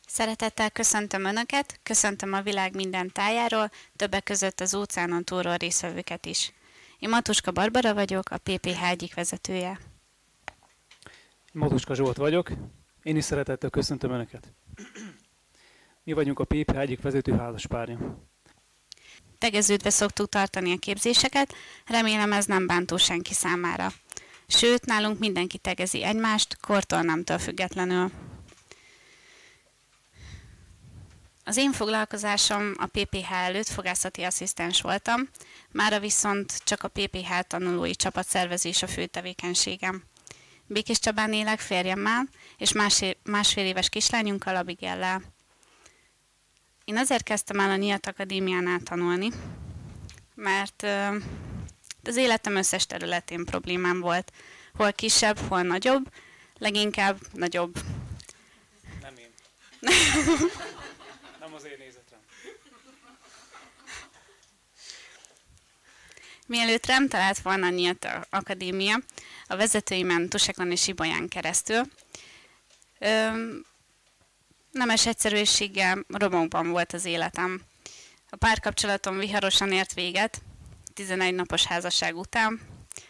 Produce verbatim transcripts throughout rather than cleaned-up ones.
Szeretettel köszöntöm Önöket, köszöntöm a világ minden tájáról, többek között az óceánon túlról résztvevőket is. Én Matuska Barbara vagyok, a pé pé há egyik vezetője. Matuska Zsolt vagyok, én is szeretettel köszöntöm Önöket. Mi vagyunk a pé pé há egyik vezető házaspárja. Tegeződve szoktuk tartani a képzéseket, remélem ez nem bántó senki számára. Sőt, nálunk mindenki tegezi egymást, kortól nemtől függetlenül. Az én foglalkozásom a pé pé há előtt fogászati asszisztens voltam, mára viszont csak a pé pé há tanulói csapatszervezés a fő tevékenységem. Békés Csabán élek férjemmel és másfél, másfél éves kislányunkkal, Abigaillel. Én azért kezdtem el a Nyílt Akadémiánál tanulni, mert az életem összes területén problémám volt. Hol kisebb, hol nagyobb, leginkább nagyobb. Nem én. Nem az én nézetrem. Mielőtt rám talált volna a Nyílt Akadémia, a vezetőimen Tusekon és Ibolyán keresztül, öm, nemes egyszerűséggel romokban volt az életem. A párkapcsolatom viharosan ért véget, tizenegy napos házasság után.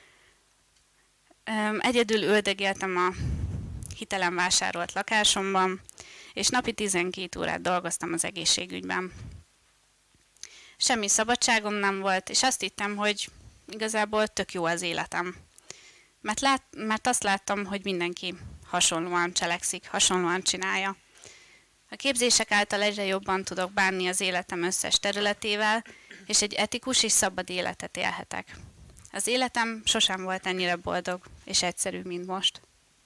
Egyedül üldögéltem a hitelen vásárolt lakásomban, és napi tizenkét órát dolgoztam az egészségügyben. Semmi szabadságom nem volt, és azt hittem, hogy igazából tök jó az életem. Mert, lát, mert azt láttam, hogy mindenki hasonlóan cselekszik, hasonlóan csinálja. A képzések által egyre jobban tudok bánni az életem összes területével, és egy etikus és szabad életet élhetek. Az életem sosem volt ennyire boldog és egyszerű, mint most.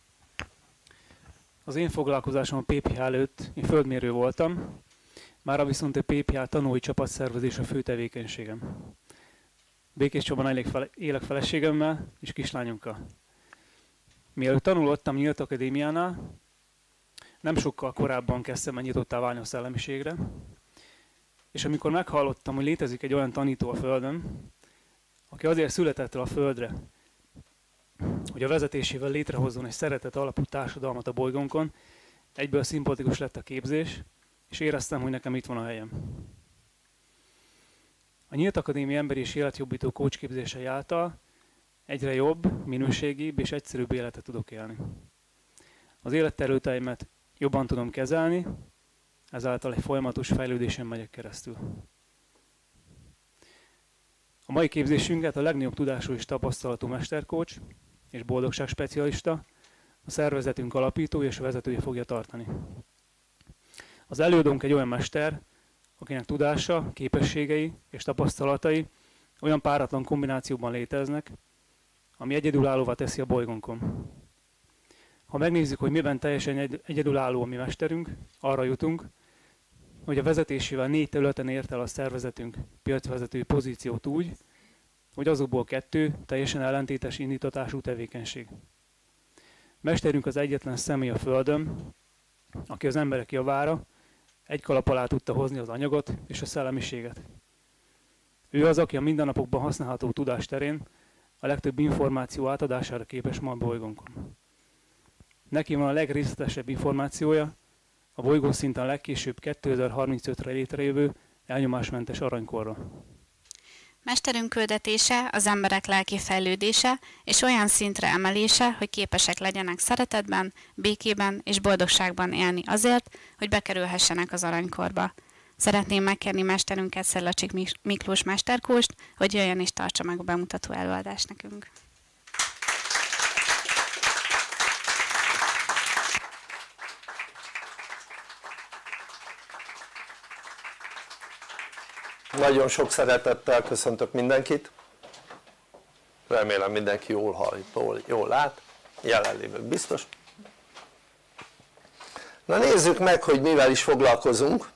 Az én foglalkozásom a pé pé há előtt, én földmérő voltam, mára viszont a pé pé há tanulói csapatszervezés a fő tevékenységem. Békés Csabán élek feleségemmel és kislányunkkal. Mielőtt tanulottam Nyílt Akadémiánál, nem sokkal korábban kezdtem el nyitottá válni a szellemiségre, és amikor meghallottam, hogy létezik egy olyan tanító a Földön, aki azért született el a Földre, hogy a vezetésével létrehozzon egy szeretet alapú társadalmat a bolygónkon, egyből szimpatikus lett a képzés, és éreztem, hogy nekem itt van a helyem. A Nyílt Akadémia emberi és életjobbító coach képzései által egyre jobb, minőségibb és egyszerűbb életet tudok élni. Az életterületeimet jobban tudom kezelni, ezáltal egy folyamatos fejlődésen megyek keresztül. A mai képzésünket a legnagyobb tudású és tapasztalatú mestercoach és boldogságspecialista, a szervezetünk alapítója és vezetője fogja tartani. Az előadónk egy olyan mester, akinek tudása, képességei és tapasztalatai olyan páratlan kombinációban léteznek, ami egyedülállóvá teszi a bolygónkon. Ha megnézzük, hogy miben teljesen egyedülálló a mi mesterünk, arra jutunk, hogy a vezetésével négy területen ért el a szervezetünk piacvezetői pozíciót úgy, hogy azokból kettő teljesen ellentétes indítatású tevékenység. Mesterünk az egyetlen személy a Földön, aki az emberek javára egy kalap alá tudta hozni az anyagot és a szellemiséget. Ő az, aki a mindennapokban használható tudás terén a legtöbb információ átadására képes ma a bolygónkon. Neki van a legrészletesebb információja a bolygószinten legkésőbb kétezer-harmincötre létrejövő elnyomásmentes aranykorra. Mesterünk küldetése az emberek lelki fejlődése és olyan szintre emelése, hogy képesek legyenek szeretetben, békében és boldogságban élni azért, hogy bekerülhessenek az aranykorba. Szeretném megkérni mesterünket, Szedlacsik Miklós mesterkóst, hogy jöjjön és tartsa meg a bemutató előadást nekünk. Nagyon sok szeretettel köszöntök mindenkit, remélem mindenki jól hall, jól lát, jelenlévők biztos. Na nézzük meg, hogy mivel is foglalkozunk,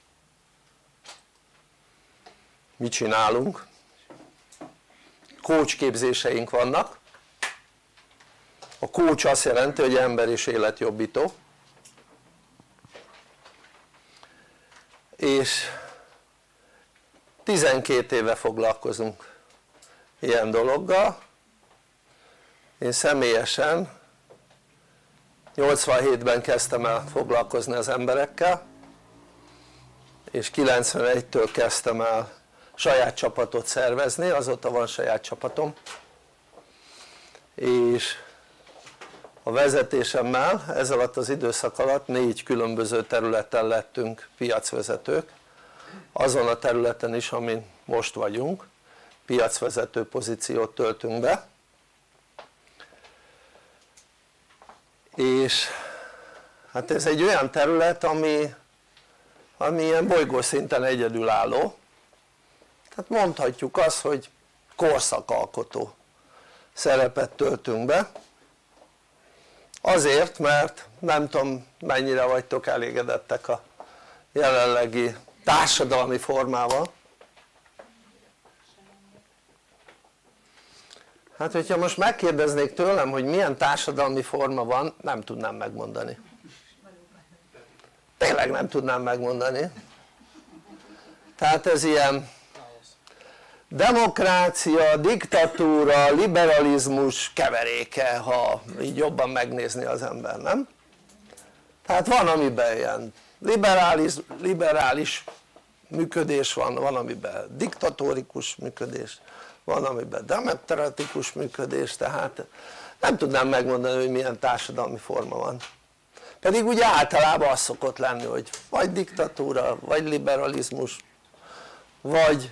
mit csinálunk. Coach képzéseink vannak. A coach azt jelenti, hogy ember és életjobbító, és tizenkét éve foglalkozunk ilyen dologgal. Én személyesen nyolcvanhétben kezdtem el foglalkozni az emberekkel, és kilencvenegytől kezdtem el saját csapatot szervezni, azóta van saját csapatom, és a vezetésemmel ez alatt az időszak alatt négy különböző területen lettünk piacvezetők, azon a területen is, amin most vagyunk, piacvezető pozíciót töltünk be, és hát ez egy olyan terület, ami, ami ilyen bolygószinten egyedülálló, tehát mondhatjuk azt, hogy korszakalkotó szerepet töltünk be, azért, mert nem tudom mennyire vagytok elégedettek a jelenlegi társadalmi formával. Hát hogyha most megkérdeznék tőlem, hogy milyen társadalmi forma van, nem tudnám megmondani. Tényleg nem tudnám megmondani. Tehát ez ilyen demokrácia, diktatúra, liberalizmus keveréke, ha így jobban megnézni az ember, nem? Tehát van amiben ilyen liberális, liberális működés van, van amiben diktatórikus működés, van amiben demokratikus működés, tehát nem tudnám megmondani, hogy milyen társadalmi forma van. Pedig ugye általában az szokott lenni, hogy vagy diktatúra, vagy liberalizmus, vagy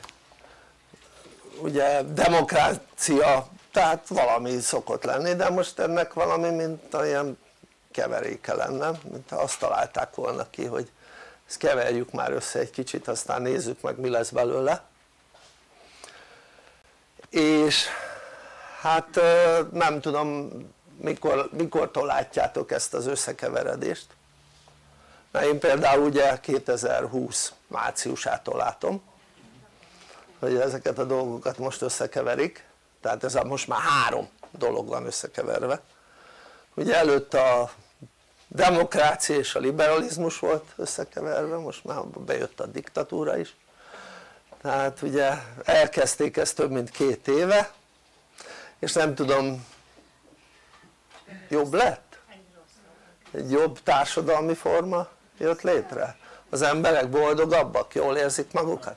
ugye demokrácia, tehát valami szokott lenni, de most ennek valami mint olyan keveréke lenne, mint azt találták volna ki, hogy ezt keverjük már össze egy kicsit, aztán nézzük meg mi lesz belőle. És hát nem tudom mikor, mikortól látjátok ezt az összekeveredést, mert én például ugye kétezer-húsz márciusától látom, hogy ezeket a dolgokat most összekeverik, tehát ez a, most már három dolog van összekeverve. Ugye előtt a demokrácia és a liberalizmus volt összekeverve, most már bejött a diktatúra is, tehát ugye elkezdték ezt több mint két éve, és nem tudom, jobb lett? Egy jobb társadalmi forma jött létre? Az emberek boldogabbak, jól érzik magukat?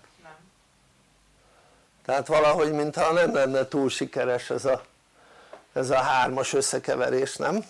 Tehát valahogy mintha nem lenne túl sikeres ez a, ez a hármas összekeverés, nem?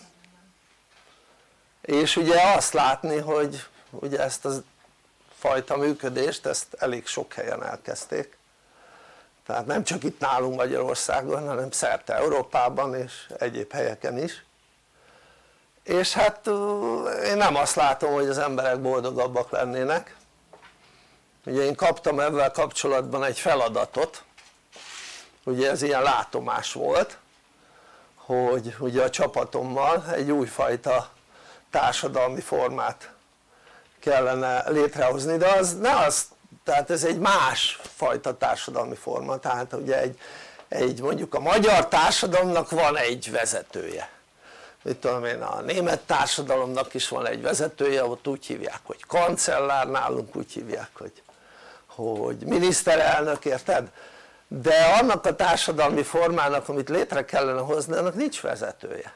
És ugye azt látni, hogy ugye ezt a fajta működést, ezt elég sok helyen elkezdték, tehát nem csak itt nálunk Magyarországon, hanem szerte Európában és egyéb helyeken is, és hát én nem azt látom, hogy az emberek boldogabbak lennének. Ugye én kaptam ezzel kapcsolatban egy feladatot, ugye ez ilyen látomás volt, hogy ugye a csapatommal egy újfajta társadalmi formát kellene létrehozni, de az ne az, tehát ez egy más fajta társadalmi forma, tehát ugye egy, egy mondjuk a magyar társadalomnak van egy vezetője, mit tudom én, a német társadalomnak is van egy vezetője, ott úgy hívják, hogy kancellár, nálunk úgy hívják, hogy, hogy miniszterelnök, érted? De annak a társadalmi formának, amit létre kellene hozni, annak nincs vezetője.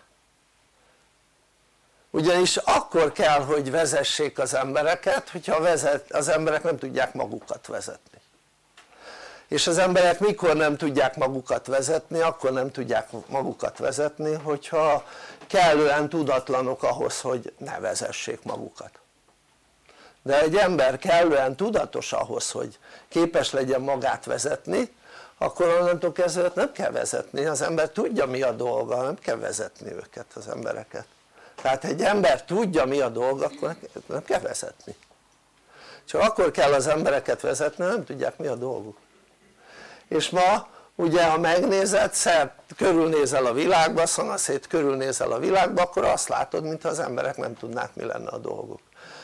Ugyanis akkor kell, hogy vezessék az embereket, hogyha vezet, az emberek nem tudják magukat vezetni. És az emberek mikor nem tudják magukat vezetni? Akkor nem tudják magukat vezetni, hogyha kellően tudatlanok ahhoz, hogy ne vezessék magukat. De egy ember kellően tudatos ahhoz, hogy képes legyen magát vezetni, akkor onnantól kezdve nem kell vezetni, az ember tudja mi a dolga, nem kell vezetni őket, az embereket. Tehát egy ember tudja mi a dolga, akkor nem kell vezetni. Csak akkor kell az embereket vezetni, nem tudják mi a dolguk. És ma ugye ha megnézed, szert körülnézel a világba, szanaszét körülnézel a világba, akkor azt látod, mintha az emberek nem tudnák mi lenne a dolguk.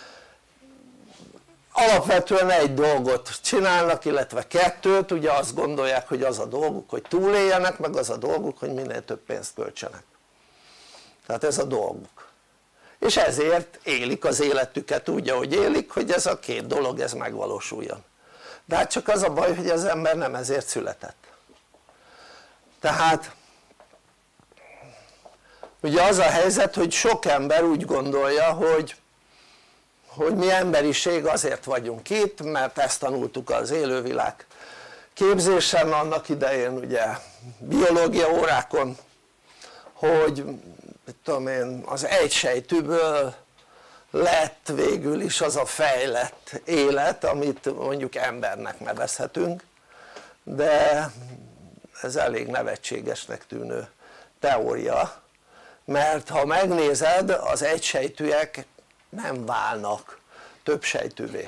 Alapvetően egy dolgot csinálnak, illetve kettőt, ugye azt gondolják, hogy az a dolguk, hogy túléljenek, meg az a dolguk, hogy minél több pénzt költsenek. Tehát ez a dolguk. És ezért élik az életüket úgy, ahogy élik, hogy ez a két dolog ez megvalósuljon. De hát csak az a baj, hogy az ember nem ezért született. Tehát ugye az a helyzet, hogy sok ember úgy gondolja, hogy, hogy mi emberiség azért vagyunk itt, mert ezt tanultuk az élővilág képzésen annak idején, ugye biológia órákon, hogy mit tudom én, az egysejtűből lett végül is az a fejlett élet, amit mondjuk embernek nevezhetünk, de ez elég nevetségesnek tűnő teória, mert ha megnézed, az egysejtűek nem válnak többsejtűvé.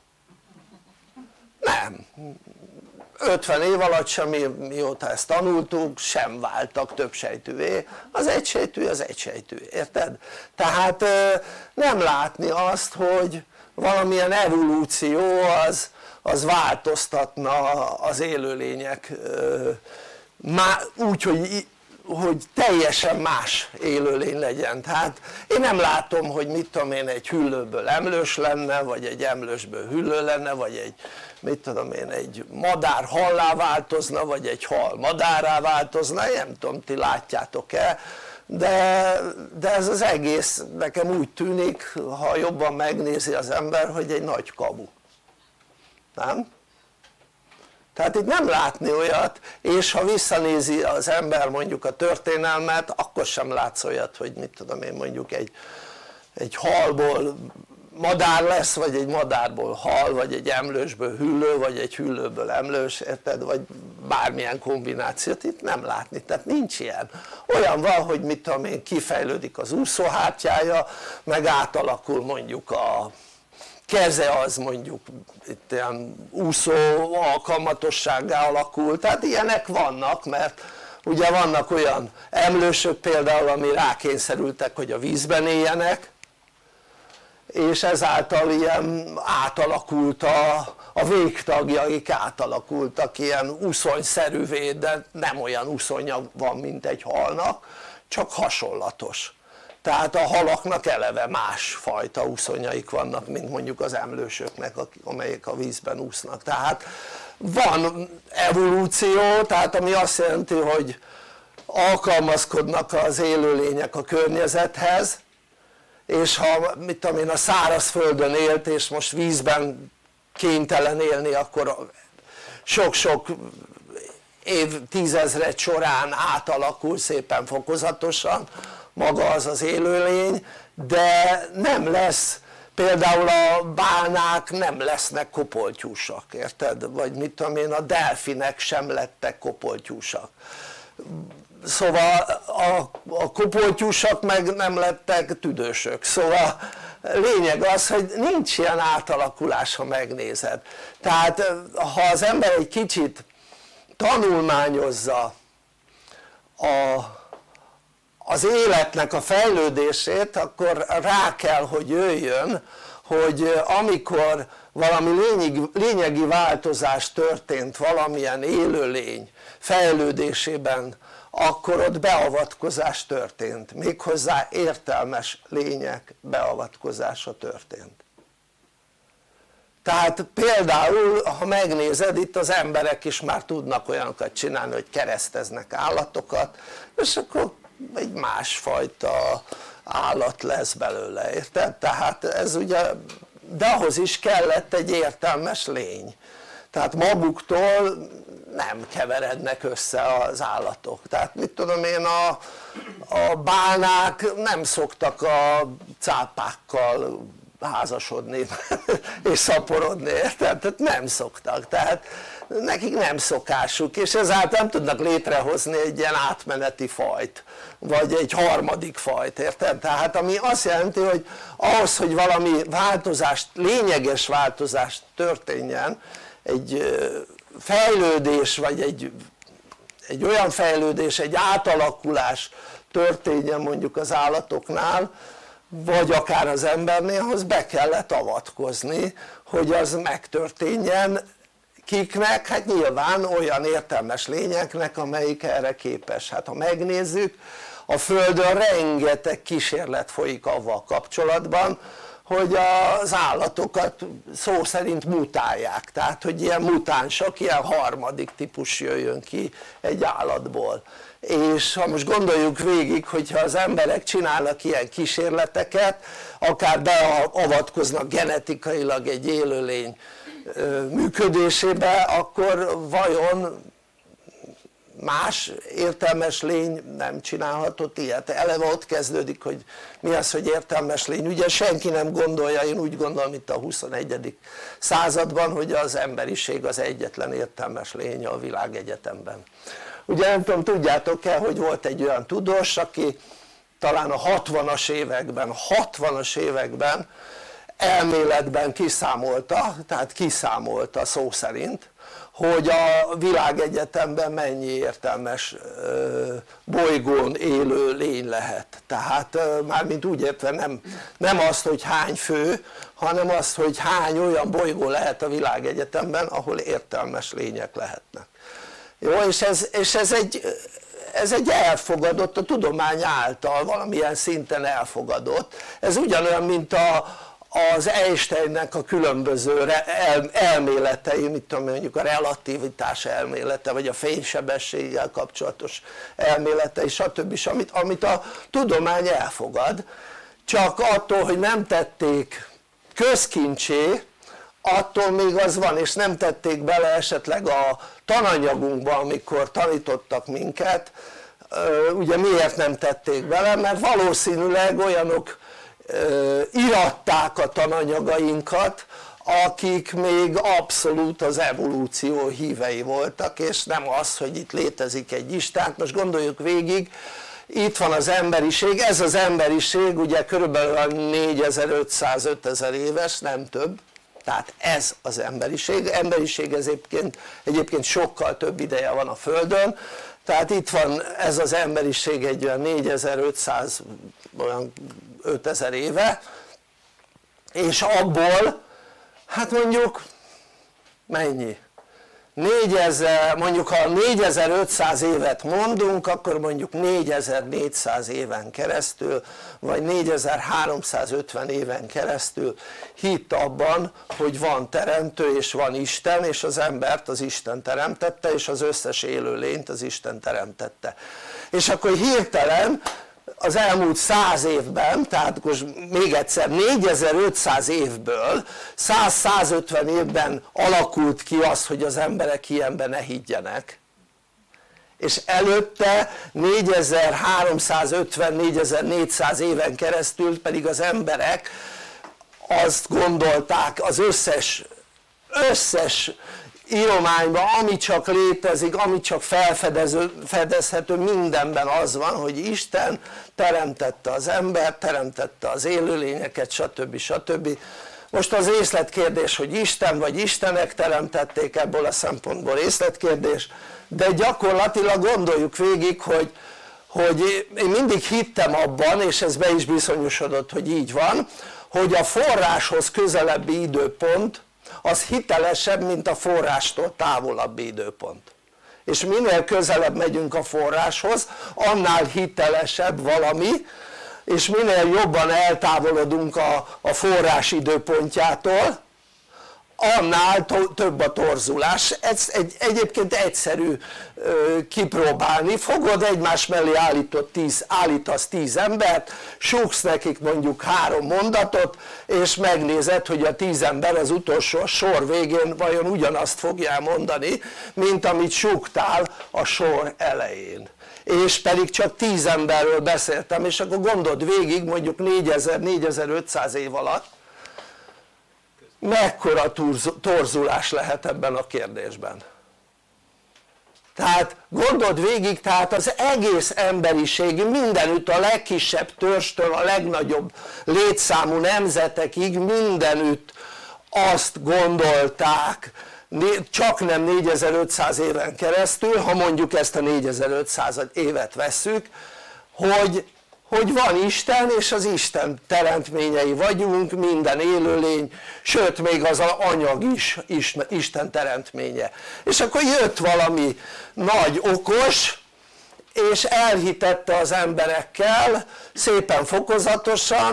Nem. ötven év alatt sem, mióta ezt tanultuk, sem váltak többsejtűvé, az egysejtű az egysejtű, érted? Tehát nem látni azt, hogy valamilyen evolúció az, az változtatna az élőlények úgy, hogy, hogy teljesen más élőlény legyen. Tehát én nem látom, hogy mit tudom én, egy hüllőből emlős lenne, vagy egy emlősből hüllő lenne, vagy egy mit tudom én, egy madár hallá változna, vagy egy hal madárrá változna, nem tudom, ti látjátok-e, de, de ez az egész nekem úgy tűnik, ha jobban megnézi az ember, hogy egy nagy kamu, nem? Tehát itt nem látni olyat, és ha visszanézi az ember mondjuk a történelmet, akkor sem látsz olyat, hogy mit tudom én, mondjuk egy, egy halból madár lesz, vagy egy madárból hal, vagy egy emlősből hüllő, vagy egy hüllőből emlős, érted? Vagy bármilyen kombinációt itt nem látni, tehát nincs ilyen. Olyan van, hogy mit tudom én, kifejlődik az úszóhártyája, meg átalakul mondjuk a keze, az mondjuk itt ilyen úszó alkalmatossággá alakul, tehát ilyenek vannak, mert ugye vannak olyan emlősök például, ami rákényszerültek, hogy a vízben éljenek, és ezáltal ilyen átalakult a, a végtagjaik átalakultak ilyen uszonyszerűvé, de nem olyan uszonya van, mint egy halnak, csak hasonlatos. Tehát a halaknak eleve más fajta uszonyaik vannak, mint mondjuk az emlősöknek, amelyek a vízben úsznak. Tehát van evolúció, tehát ami azt jelenti, hogy alkalmazkodnak az élőlények a környezethez, és ha mit tudom én, a szárazföldön élt és most vízben kénytelen élni, akkor sok-sok évtizedek során átalakul szépen fokozatosan maga az az élőlény, de nem lesz, például a bálnák nem lesznek kopoltyúsak, érted? Vagy mit tudom én, a delfinek sem lettek kopoltyúsak. Szóval a, a kopoltyúsak meg nem lettek tüdősök, szóval lényeg az, hogy nincs ilyen átalakulás, ha megnézed. Tehát ha az ember egy kicsit tanulmányozza a, az életnek a fejlődését, akkor rá kell, hogy jöjjön, hogy amikor valami lényegi, lényegi változás történt valamilyen élőlény fejlődésében, akkor ott beavatkozás történt, méghozzá értelmes lények beavatkozása történt. Tehát például, ha megnézed, itt az emberek is már tudnak olyanokat csinálni, hogy kereszteznek állatokat, és akkor egy másfajta állat lesz belőle, érted? Tehát ez ugye, de ahhoz is kellett egy értelmes lény. Tehát maguktól nem keverednek össze az állatok. Tehát mit tudom én, a, a bálnák nem szoktak a cápákkal házasodni és szaporodni, érted? Tehát nem szoktak, tehát nekik nem szokásuk, és ezáltal nem tudnak létrehozni egy ilyen átmeneti fajt, vagy egy harmadik fajt, érted? Tehát ami azt jelenti, hogy ahhoz, hogy valami változást, lényeges változást történjen, egy fejlődés, vagy egy, egy olyan fejlődés, egy átalakulás történjen mondjuk az állatoknál, vagy akár az embernél, ahhoz be kellett avatkozni, hogy az megtörténjen. Kiknek? Hát nyilván olyan értelmes lényeknek, amelyik erre képes. Hát ha megnézzük, a Földön rengeteg kísérlet folyik avval kapcsolatban, hogy az állatokat szó szerint mutálják, tehát hogy ilyen mutánsok, ilyen harmadik típus jöjjön ki egy állatból. És ha most gondoljuk végig, hogyha az emberek csinálnak ilyen kísérleteket, akár beavatkoznak genetikailag egy élőlény működésébe, akkor vajon más értelmes lény nem csinálhatott ilyet? Eleve ott kezdődik, hogy mi az, hogy értelmes lény. Ugye senki nem gondolja, én úgy gondolom itt a huszonegyedik században, hogy az emberiség az egyetlen értelmes lény a világegyetemben. Ugye nem tudom, tudjátok-e, hogy volt egy olyan tudós, aki talán a hatvanas években, hatvanas években elméletben kiszámolta, tehát kiszámolta szó szerint, hogy a világegyetemben mennyi értelmes bolygón élő lény lehet. Tehát mármint úgy értve nem, nem azt, hogy hány fő, hanem azt, hogy hány olyan bolygó lehet a világegyetemben, ahol értelmes lények lehetnek. Jó, és ez, és ez egy ez egy elfogadott, a tudomány által valamilyen szinten elfogadott. Ez ugyanolyan, mint a, az Einsteinnek a különböző el, elméletei, mit tudom, mondjuk a relativitás elmélete, vagy a fénysebességgel kapcsolatos elméletei, stb. Amit, amit a tudomány elfogad, csak attól, hogy nem tették közkincsé, attól még az van, és nem tették bele esetleg a tananyagunkba, amikor tanítottak minket. Ugye miért nem tették bele? Mert valószínűleg olyanok iratták a tananyagainkat, akik még abszolút az evolúció hívei voltak, és nem az, hogy itt létezik egy Isten. Most gondoljuk végig, itt van az emberiség, ez az emberiség ugye körülbelül négyezer-ötszáz-ötezer éves, nem több. Tehát ez az emberiség, emberiség egyébként, egyébként sokkal több ideje van a Földön, tehát itt van ez az emberiség egy olyan négyezer-ötszáz, olyan ötezer éve, és abból, hát mondjuk mennyi? négyezer, mondjuk ha négyezer-ötszáz évet mondunk, akkor mondjuk négyezer-négyszáz éven keresztül, vagy négyezer-háromszázötven éven keresztül hitt abban, hogy van teremtő és van Isten, és az embert az Isten teremtette, és az összes élőlényt az Isten teremtette. És akkor hirtelen az elmúlt száz évben, tehát most még egyszer négyezer-ötszáz évből száz-százötven évben alakult ki az, hogy az emberek ilyenben ne higgyenek, és előtte négyezer-háromszázötven-négyezer-négyszáz éven keresztül pedig az emberek azt gondolták, az összes összes írományban, ami csak létezik, ami csak felfedezhető, mindenben az van, hogy Isten teremtette az embert, teremtette az élőlényeket, stb. stb. Most az részletkérdés, hogy Isten vagy Istenek teremtették, ebből a szempontból részletkérdés, de gyakorlatilag gondoljuk végig, hogy, hogy én mindig hittem abban, és ez be is bizonyosodott, hogy így van, hogy a forráshoz közelebbi időpont az hitelesebb, mint a forrástól távolabbi időpont. És minél közelebb megyünk a forráshoz, annál hitelesebb valami, és minél jobban eltávolodunk a, a forrás időpontjától, annál több a torzulás. Ez egy, egyébként egyszerű ö, kipróbálni, fogod egymás mellé állított tíz, állítasz tíz embert, súgsz nekik mondjuk három mondatot, és megnézed, hogy a tíz ember az utolsó sor végén vajon ugyanazt fogja elmondani, mint amit súgtál a sor elején. És pedig csak tíz emberről beszéltem, és akkor gondold végig mondjuk négyezer-négyezer-ötszáz év alatt, mekkora torzulás lehet ebben a kérdésben. Tehát gondold végig, tehát az egész emberiség mindenütt, a legkisebb törzstől a legnagyobb létszámú nemzetekig mindenütt azt gondolták, csak nem négyezer-ötszáz éven keresztül, ha mondjuk ezt a négyezer-ötszáz évet vesszük, hogy hogy van Isten, és az Isten teremtményei vagyunk, minden élőlény, sőt még az anyag is Isten teremtménye. És akkor jött valami nagy okos, és elhitette az emberekkel szépen fokozatosan,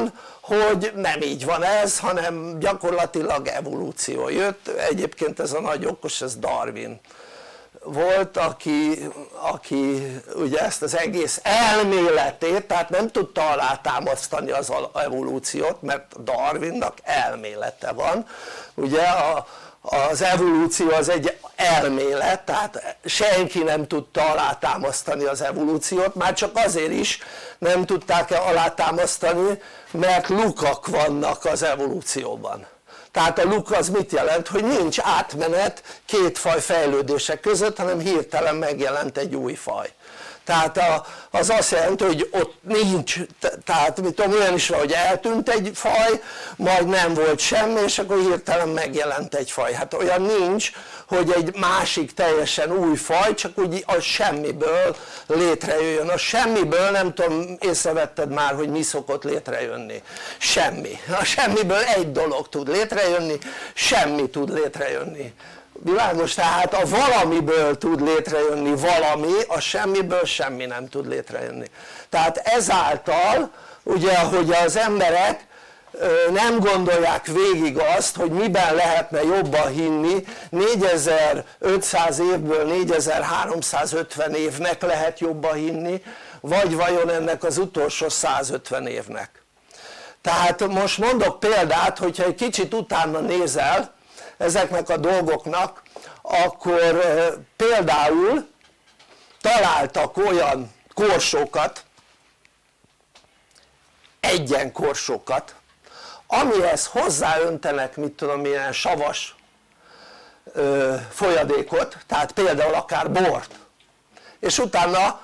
hogy nem így van ez, hanem gyakorlatilag evolúció jött. Egyébként ez a nagy okos, ez Darwin volt, aki, aki ugye ezt az egész elméletét, tehát nem tudta alátámasztani az evolúciót, mert Darwinnak elmélete van, ugye a, az evolúció az egy elmélet, tehát senki nem tudta alátámasztani az evolúciót, már csak azért is nem tudták alátámasztani, mert lukak vannak az evolúcióban. Tehát a luk az mit jelent? Hogy nincs átmenet két faj fejlődése között, hanem hirtelen megjelent egy új faj. Tehát a, az azt jelenti, hogy ott nincs, tehát mit tudom, olyan is van, hogy eltűnt egy faj, majd nem volt semmi, és akkor hirtelen megjelent egy faj. Hát olyan nincs, hogy egy másik teljesen új faj, csak úgy a semmiből létrejöjjön. A semmiből, nem tudom, észrevetted már, hogy mi szokott létrejönni? Semmi. A semmiből egy dolog tud létrejönni, semmi tud létrejönni. Világos? Tehát a valamiből tud létrejönni valami, a semmiből semmi nem tud létrejönni. Tehát ezáltal, ugye, hogy az emberek nem gondolják végig azt, hogy miben lehetne jobban hinni, négyezer-ötszáz évből négyezer-háromszázötven évnek lehet jobban hinni, vagy vajon ennek az utolsó százötven évnek. Tehát most mondok példát, hogyha egy kicsit utána nézel ezeknek a dolgoknak, akkor például találtak olyan korsókat, egyenkorsókat, amihez hozzáöntenek, mit tudom, ilyen savas ö, folyadékot, tehát például akár bort, és utána,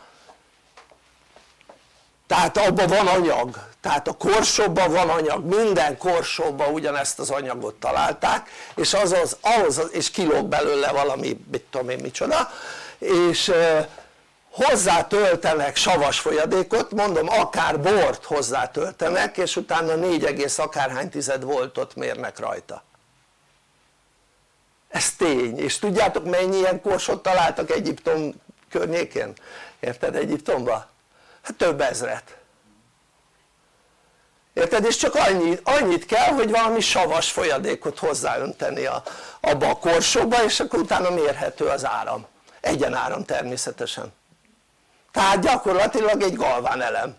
tehát abban van anyag, tehát a korsóban van anyag, minden korsóban ugyanezt az anyagot találták, és, az az, ahhoz, és kilóg belőle valami, mit tudom én micsoda, és ö, hozzátöltenek savas folyadékot, mondom, akár bort hozzátöltenek, és utána négy egész akárhány tized voltot mérnek rajta. Ez tény, és tudjátok mennyi ilyen korsót találtak Egyiptom környékén? Érted, Egyiptomban? Hát több ezret. Érted? És csak annyi, annyit kell, hogy valami savas folyadékot hozzáönteni a, abba a korsóba, és akkor utána mérhető az áram. Egyenáram természetesen. Tehát gyakorlatilag egy galván elem.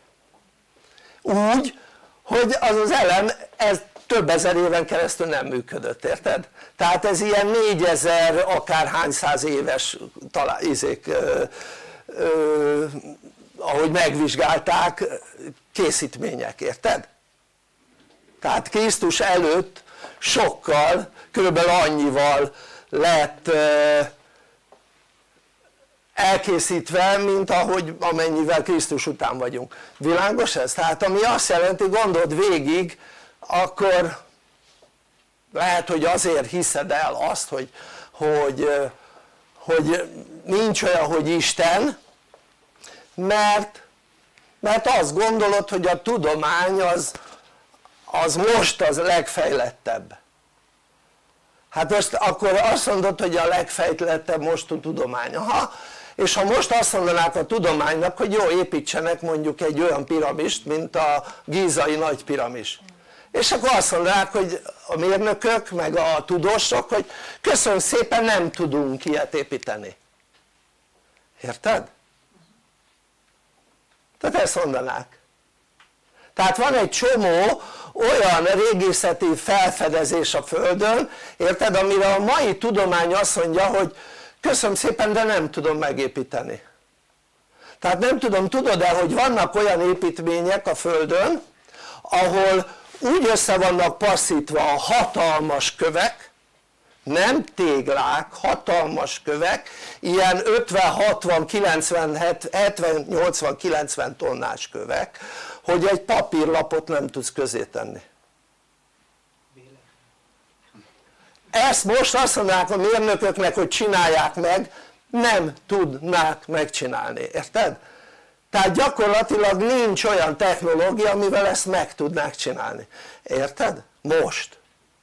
Úgy, hogy az az elem, ez több ezer éven keresztül nem működött, érted? Tehát ez ilyen négyezer akárhány száz éves talán, izék, ö, ö, ahogy megvizsgálták, készítmények, érted? Tehát Krisztus előtt sokkal, körülbelül annyival lett ö, elkészítve, mint ahogy amennyivel Krisztus után vagyunk. Világos ez? Tehát ami azt jelenti, gondold végig, akkor lehet, hogy azért hiszed el azt, hogy, hogy, hogy nincs olyan, hogy Isten, mert, mert azt gondolod, hogy a tudomány az, az most az legfejlettebb. Hát most akkor azt mondod, hogy a legfejlettebb most a tudomány. Aha, és ha most azt mondanák a tudománynak, hogy jó, építsenek mondjuk egy olyan piramist, mint a gízai nagy piramis, és akkor azt mondanák, hogy a mérnökök meg a tudósok, hogy köszönöm szépen, nem tudunk ilyet építeni. Érted? Tehát ezt mondanák. Tehát van egy csomó olyan régészeti felfedezés a Földön, érted, amire a mai tudomány azt mondja, hogy köszönöm szépen, de nem tudom megépíteni. Tehát nem tudom, tudod-e, hogy vannak olyan építmények a Földön, ahol úgy össze vannak passzítva a hatalmas kövek, nem téglák, hatalmas kövek, ilyen ötven, hatvan, kilencven, hetven, nyolcvan, kilencven tonnás kövek, hogy egy papírlapot nem tudsz közé tenni. Ezt most azt mondanák a mérnököknek, hogy csinálják meg, nem tudnák megcsinálni, érted? Tehát gyakorlatilag nincs olyan technológia, amivel ezt meg tudnák csinálni, érted? Most.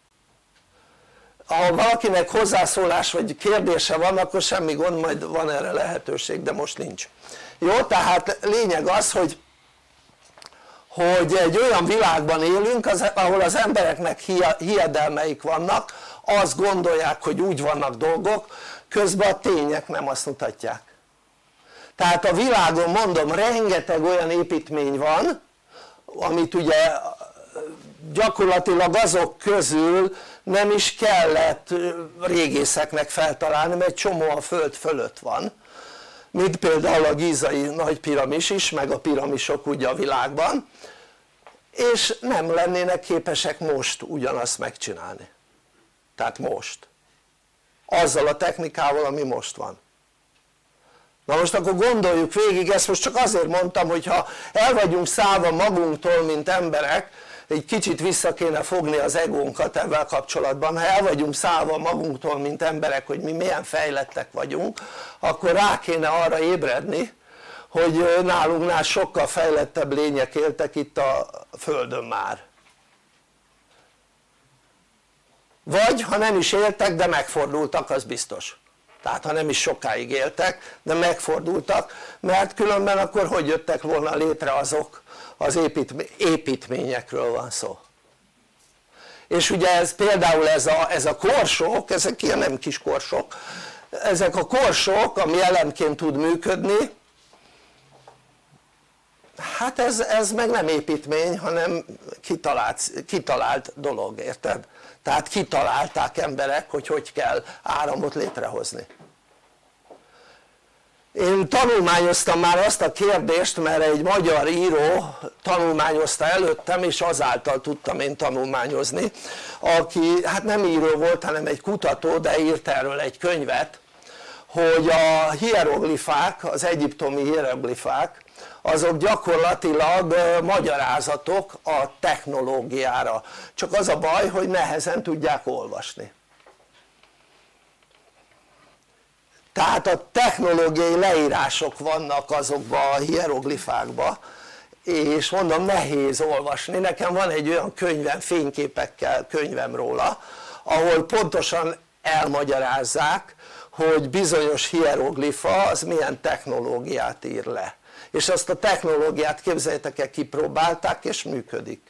Ha valakinek hozzászólás vagy kérdése van, akkor semmi gond, majd van erre lehetőség, de most nincs. Jó, tehát lényeg az, hogy hogy egy olyan világban élünk, az, ahol az embereknek hiedelmeik vannak, azt gondolják, hogy úgy vannak dolgok, közben a tények nem azt mutatják. Tehát a világon, mondom, rengeteg olyan építmény van, amit ugye gyakorlatilag azok közül nem is kellett régészeknek feltalálni, mert egy csomó a föld fölött van, mint például a gízai nagy piramis is, meg a piramisok ugye a világban, és nem lennének képesek most ugyanazt megcsinálni. Tehát most. Azzal a technikával, ami most van. Na most akkor gondoljuk végig, ezt most csak azért mondtam, hogy ha el vagyunk szállva magunktól, mint emberek, egy kicsit vissza kéne fogni az egónkat ebben kapcsolatban, ha el vagyunk szállva magunktól, mint emberek, hogy mi milyen fejlettek vagyunk, akkor rá kéne arra ébredni, hogy nálunknál sokkal fejlettebb lények éltek itt a Földön már. Vagy ha nem is éltek, de megfordultak, az biztos. Tehát ha nem is sokáig éltek, de megfordultak, mert különben akkor hogy jöttek volna létre azok az építményekről van szó. És ugye ez például ez a, ez a korsók, ezek ilyen nem kis korsók, ezek a korsók, ami elemként tud működni, hát ez, ez meg nem építmény, hanem kitalált, kitalált dolog, érted? Tehát kitalálták emberek, hogy hogy kell áramot létrehozni. Én tanulmányoztam már azt a kérdést, mert egy magyar író tanulmányozta előttem, és azáltal tudtam én tanulmányozni, aki hát nem író volt, hanem egy kutató, de írt erről egy könyvet, hogy a hieroglifák, az egyiptomi hieroglifák, azok gyakorlatilag magyarázatok a technológiára, csak az a baj, hogy nehezen tudják olvasni. Tehát a technológiai leírások vannak azokban a hieroglifákban, és mondom, nehéz olvasni. Nekem van egy olyan könyvem, fényképekkel könyvem róla, ahol pontosan elmagyarázzák, hogy bizonyos hieroglifa az milyen technológiát ír le. És azt a technológiát, képzeljétek el, kipróbálták, és működik.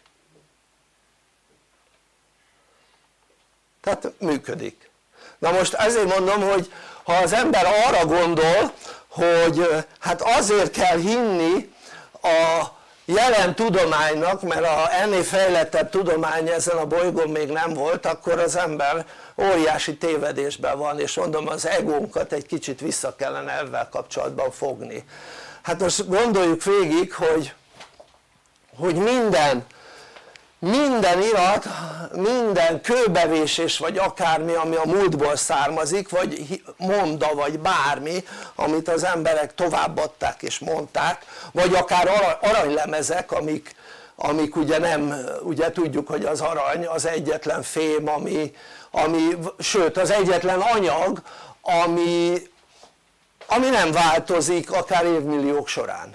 Tehát működik. Na most ezért mondom, hogy ha az ember arra gondol, hogy hát azért kell hinni a jelen tudománynak, mert a ennél fejlettebb tudomány ezen a bolygón még nem volt, akkor az ember óriási tévedésben van, és mondom, az egónkat egy kicsit vissza kellene ezzel kapcsolatban fogni. Hát most gondoljuk végig, hogy, hogy minden, minden irat, minden kőbevésés, vagy akármi, ami a múltból származik, vagy monda, vagy bármi, amit az emberek továbbadták és mondták, vagy akár aranylemezek, amik, amik ugye nem, ugye tudjuk, hogy az arany az egyetlen fém, ami, ami sőt az egyetlen anyag, ami, ami nem változik akár évmilliók során.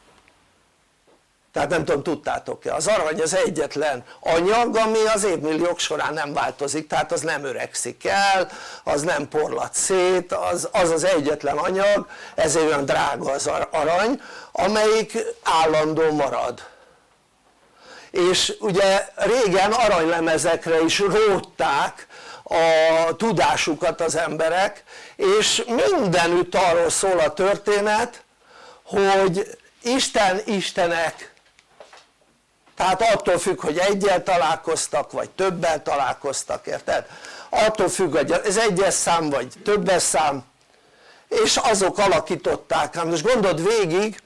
Tehát nem tudom, tudtátok-e, az arany az egyetlen anyag, ami az évmilliók során nem változik, tehát az nem öregszik el, az nem porlad szét, az az, az egyetlen anyag, ezért olyan drága az arany, amelyik állandó marad. És ugye régen aranylemezekre is rótták a tudásukat az emberek, és mindenütt arról szól a történet, hogy Isten, istenek, tehát attól függ, hogy egyel találkoztak, vagy többel találkoztak, érted? Attól függ, hogy ez egyes szám, vagy többes szám, és azok alakították. Hát most gondold végig,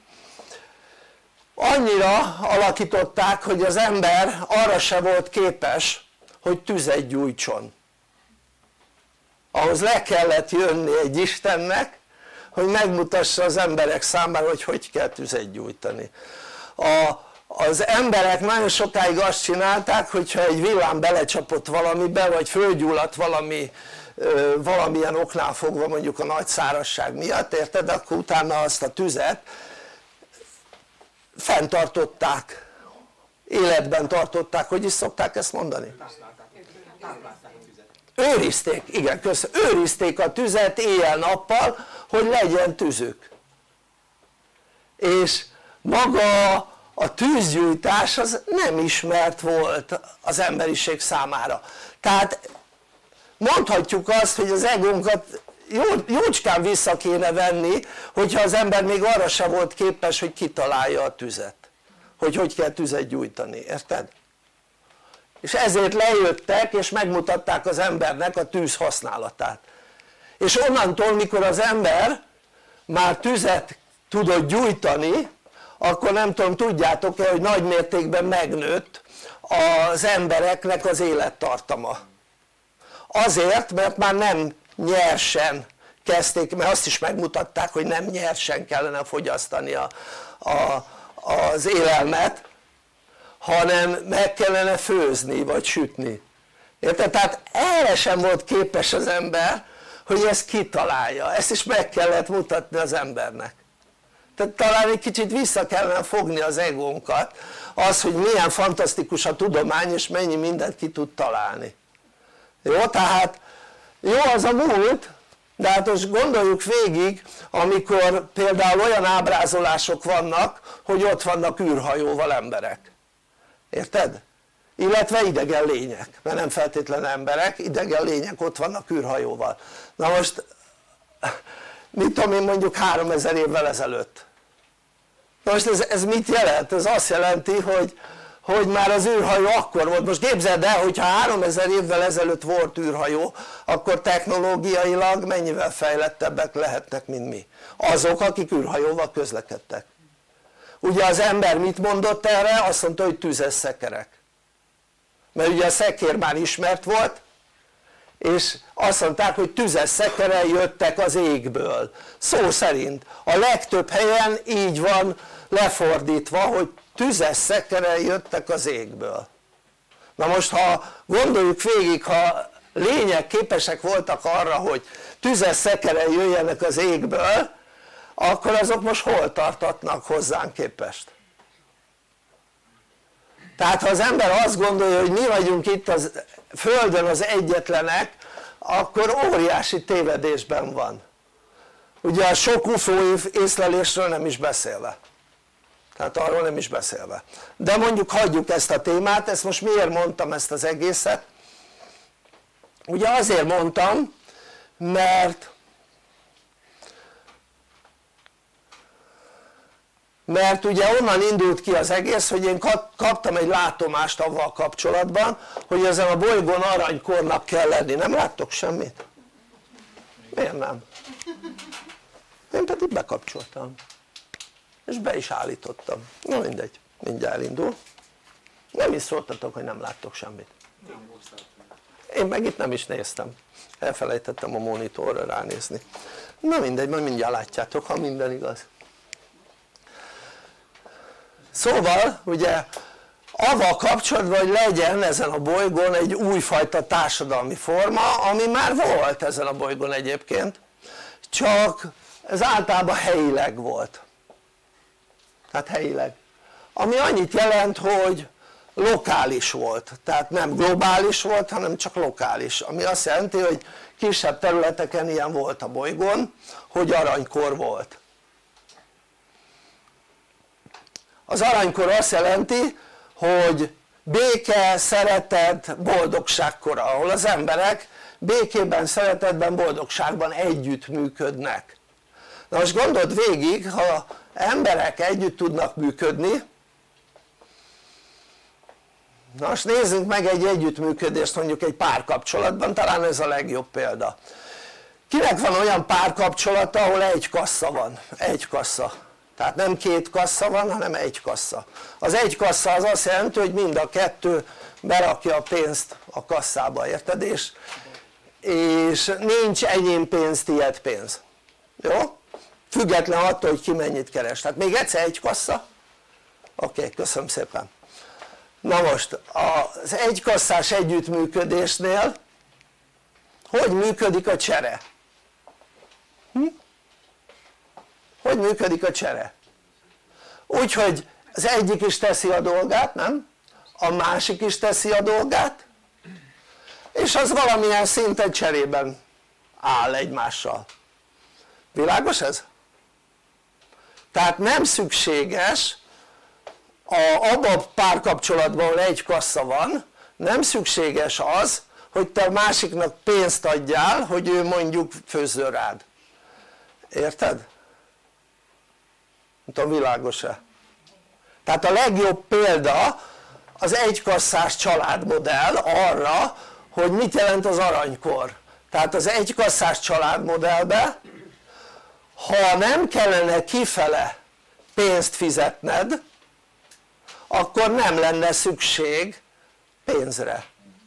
annyira alakították, hogy az ember arra se volt képes, hogy tüzet gyújtson. Ahhoz le kellett jönni egy Istennek, hogy megmutassa az emberek számára, hogy hogy kell tüzet gyújtani. A, az emberek nagyon sokáig azt csinálták, hogyha egy villám belecsapott valamibe, vagy fölgyulladt valami, valamilyen oknál fogva, mondjuk a nagy szárazság miatt, érted? Akkor utána azt a tüzet fenntartották, életben tartották, hogy is szokták ezt mondani? Őrizték, igen, köszönöm, őrizték a tüzet éjjel-nappal, hogy legyen tüzük. És maga a tűzgyújtás az nem ismert volt az emberiség számára. Tehát mondhatjuk azt, hogy az egónkat jó, jócskán vissza kéne venni, hogyha az ember még arra se volt képes, hogy kitalálja a tüzet, hogy hogy kell tüzet gyújtani, érted? És ezért lejöttek és megmutatták az embernek a tűz használatát. És onnantól, mikor az ember már tüzet tudott gyújtani, akkor nem tudom, tudjátok-e, hogy nagy mértékben megnőtt az embereknek az élettartama. Azért, mert már nem nyersen kezdték, mert azt is megmutatták, hogy nem nyersen kellene fogyasztani a, a, az élelmet, hanem meg kellene főzni vagy sütni. Érted? Tehát erre sem volt képes az ember, hogy ezt kitalálja, ezt is meg kellett mutatni az embernek. Tehát talán egy kicsit vissza kellene fogni az egónkat, az, hogy milyen fantasztikus a tudomány és mennyi mindent ki tud találni. Jó, tehát jó az a múlt, de hát most gondoljuk végig, amikor például olyan ábrázolások vannak, hogy ott vannak űrhajóval emberek, érted? Illetve idegen lények, mert nem feltétlenül emberek, idegen lények ott vannak űrhajóval. Na most mit tudom én, mondjuk háromezer évvel ezelőtt. Na most ez, ez mit jelent? Ez azt jelenti, hogy, hogy már az űrhajó akkor volt. Most képzeld el, hogyha háromezer évvel ezelőtt volt űrhajó, akkor technológiailag mennyivel fejlettebbek lehetnek, mint mi. Azok, akik űrhajóval közlekedtek. Ugye az ember mit mondott erre? Azt mondta, hogy tüzes szekerek. Mert ugye a szekér már ismert volt, és azt mondták, hogy tüzes szekerek jöttek az égből. Szó szerint a legtöbb helyen így van lefordítva, hogy tüzes szekerek jöttek az égből. Na most ha gondoljuk végig, ha lények képesek voltak arra, hogy tüzes szekerek jöjjenek az égből, akkor azok most hol tartatnak hozzánk képest? Tehát ha az ember azt gondolja, hogy mi vagyunk itt a Földön az egyetlenek, akkor óriási tévedésben van. Ugye a sok ufó észlelésről nem is beszélve. Tehát arról nem is beszélve. De mondjuk hagyjuk ezt a témát, ezt most miért mondtam ezt az egészet? Ugye azért mondtam, mert mert ugye onnan indult ki az egész, hogy én kaptam egy látomást avval kapcsolatban, hogy ezen a bolygón aranykornak kell lenni. Nem láttok semmit? Miért nem? Én pedig bekapcsoltam és be is állítottam. Na mindegy, mindjárt elindul. Nem is szóltatok, hogy nem láttok semmit. Én meg itt nem is néztem, elfelejtettem a monitorra ránézni. Na mindegy, majd mindjárt látjátok, ha minden igaz. Szóval ugye avval kapcsolatban, hogy legyen ezen a bolygón egy újfajta társadalmi forma, ami már volt ezen a bolygón egyébként, csak ez általában helyileg volt. Tehát helyileg. Ami annyit jelent, hogy lokális volt, tehát nem globális volt, hanem csak lokális, ami azt jelenti, hogy kisebb területeken ilyen volt a bolygón, hogy aranykor volt. Az aranykor azt jelenti, hogy béke, szeretet, boldogságkora, ahol az emberek békében, szeretetben, boldogságban együtt működnek. Na most gondold végig, ha emberek együtt tudnak működni, na most nézzünk meg egy együttműködést mondjuk egy párkapcsolatban, talán ez a legjobb példa. Kinek van olyan párkapcsolata, ahol egy kassa van, egy kassa, tehát nem két kassa van, hanem egy kassa. Az egy kassa az azt jelenti, hogy mind a kettő berakja a pénzt a kasszába, érted? És, és nincs enyém pénz, tiéd pénz, jó? Független attól, hogy ki mennyit keres. Tehát még egyszer egy kassa? Oké, okay, köszönöm szépen. Na most az egykasszás együttműködésnél hogy működik a csere? Hm? Hogy működik a csere? Úgyhogy az egyik is teszi a dolgát, nem? A másik is teszi a dolgát, és az valamilyen szinten cserében áll egymással. Világos ez? Tehát nem szükséges a, abban a párkapcsolatban, ahol egy kassa van, nem szükséges az, hogy te a másiknak pénzt adjál, hogy ő mondjuk főzzön rád. Érted? Nem tudom, világos-e? Tehát a legjobb példa az egykasszás családmodell arra, hogy mit jelent az aranykor. Tehát az egykasszás családmodellben, ha nem kellene kifele pénzt fizetned, akkor nem lenne szükség pénzre.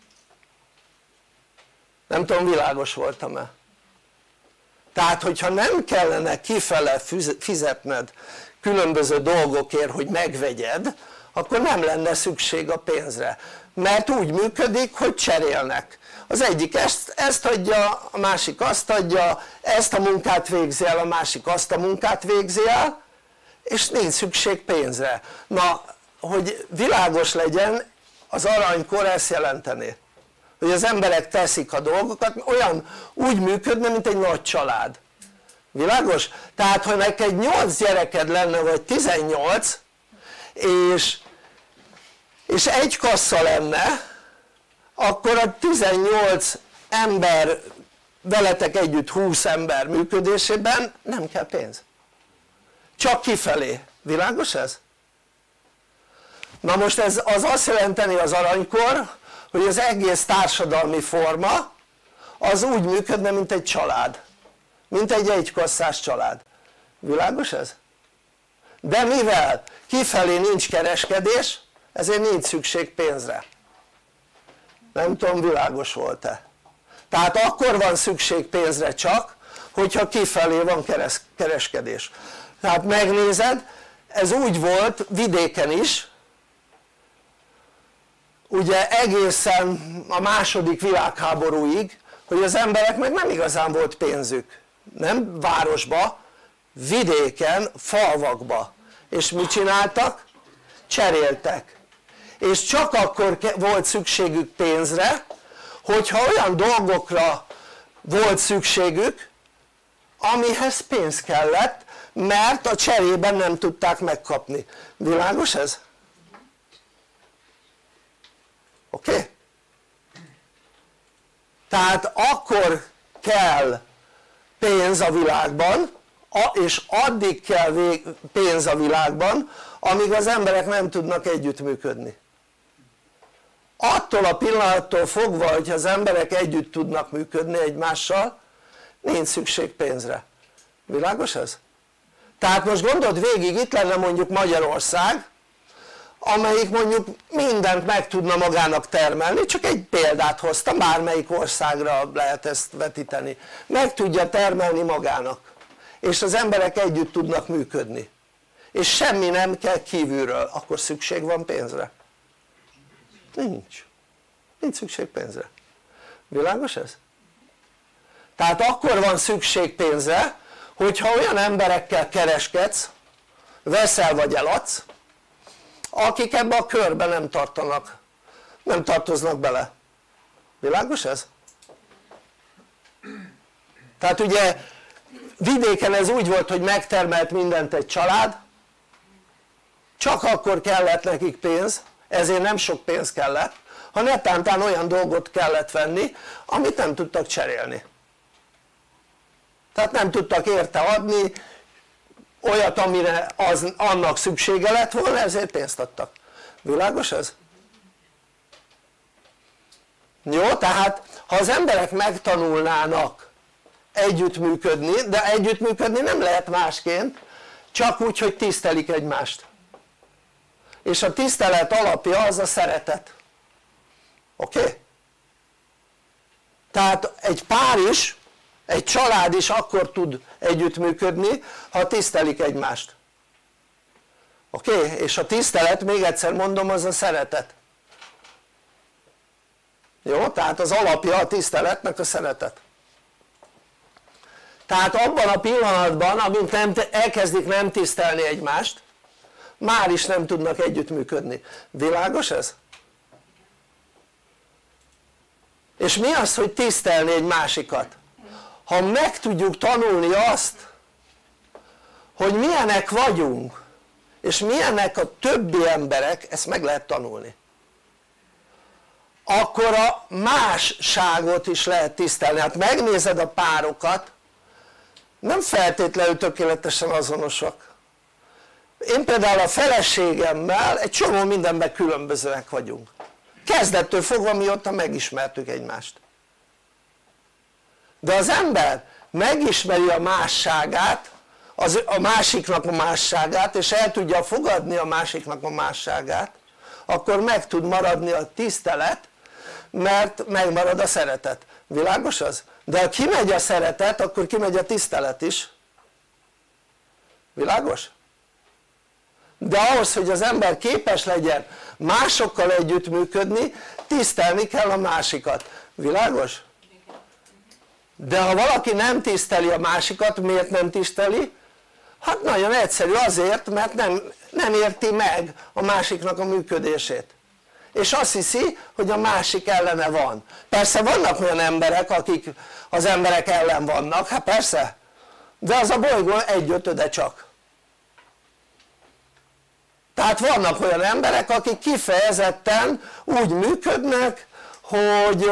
Nem tudom, világos voltam-e? Tehát hogyha nem kellene kifele fizetned különböző dolgokért, hogy megvegyed, akkor nem lenne szükség a pénzre, mert úgy működik, hogy cserélnek. Az egyik ezt, ezt adja, a másik azt adja, ezt a munkát végzi el, a másik azt a munkát végzi el, és nincs szükség pénzre. Na, hogy világos legyen, az aranykor ezt jelenteni, hogy az emberek teszik a dolgokat, olyan úgy működne, mint egy nagy család. Világos? Tehát ha neked nyolc gyereked lenne, vagy tizennyolc, és, és egy kassa lenne, akkor a tizennyolc ember veletek együtt húsz ember működésében nem kell pénz, csak kifelé. Világos ez? Na most ez az azt jelenteni az aranykor, hogy az egész társadalmi forma az úgy működne, mint egy család, mint egy egykasszás család. Világos ez? De mivel kifelé nincs kereskedés, ezért nincs szükség pénzre. Nem tudom, világos volt-e? Tehát akkor van szükség pénzre csak, hogyha kifelé van kereskedés. Tehát megnézed, ez úgy volt vidéken is, ugye egészen a második világháborúig, hogy az embereknek nem igazán volt pénzük, nem városba, vidéken, falvakba. És mit csináltak? Cseréltek. És csak akkor volt szükségük pénzre, hogyha olyan dolgokra volt szükségük, amihez pénz kellett, mert a cserében nem tudták megkapni. Világos ez? Oké? Okay? Tehát akkor kell pénz a világban, és addig kell pénz a világban, amíg az emberek nem tudnak együttműködni. Attól a pillanattól fogva, hogyha az emberek együtt tudnak működni egymással, nincs szükség pénzre. Világos ez? Tehát most gondold végig, itt lenne mondjuk Magyarország, amelyik mondjuk mindent meg tudna magának termelni, csak egy példát hoztam, bármelyik országra lehet ezt vetíteni, meg tudja termelni magának, és az emberek együtt tudnak működni, és semmi nem kell kívülről, akkor szükség van pénzre? Nincs, nincs szükség pénzre. Világos ez? Tehát akkor van szükség pénzre, hogyha olyan emberekkel kereskedsz, veszel vagy eladsz, akik ebbe a körbe nem tartanak, nem tartoznak bele. Világos ez? Tehát ugye vidéken ez úgy volt, hogy megtermelt mindent egy család, csak akkor kellett nekik pénz, ezért nem sok pénz kellett, ha netántán olyan dolgot kellett venni, amit nem tudtak cserélni. Tehát nem tudtak érte adni olyat, amire az, annak szüksége lett volna, ezért pénzt adtak. Világos ez? Jó, tehát ha az emberek megtanulnának együttműködni, de együttműködni nem lehet másként, csak úgy, hogy tisztelik egymást. És a tisztelet alapja az a szeretet. Oké? Okay? Tehát egy pár is, egy család is akkor tud együttműködni, ha tisztelik egymást. Oké? Okay? És a tisztelet, még egyszer mondom, az a szeretet. Jó? Tehát az alapja a tiszteletnek a szeretet. Tehát abban a pillanatban, amint nem, elkezdik nem tisztelni egymást, már is nem tudnak együttműködni. Világos ez? És mi az, hogy tisztelni egy másikat? Ha meg tudjuk tanulni azt, hogy milyenek vagyunk, és milyenek a többi emberek, ezt meg lehet tanulni, akkor a másságot is lehet tisztelni. Hát megnézed a párokat, nem feltétlenül tökéletesen azonosak. Én például a feleségemmel egy csomó mindenben különbözőek vagyunk, kezdettől fogva mióta megismertük egymást, de az ember megismeri a másságát, az, a másiknak a másságát, és el tudja fogadni a másiknak a másságát, akkor meg tud maradni a tisztelet, mert megmarad a szeretet. Világos az? De ha kimegy a szeretet, akkor kimegy a tisztelet is. Világos? De ahhoz, hogy az ember képes legyen másokkal együttműködni, tisztelni kell a másikat. Világos? De ha valaki nem tiszteli a másikat, miért nem tiszteli? Hát nagyon egyszerű, azért, mert nem, nem érti meg a másiknak a működését, és azt hiszi, hogy a másik ellene van. Persze vannak olyan emberek, akik az emberek ellen vannak, hát persze, de az a bolygó egyötöde csak. Tehát vannak olyan emberek, akik kifejezetten úgy működnek, hogy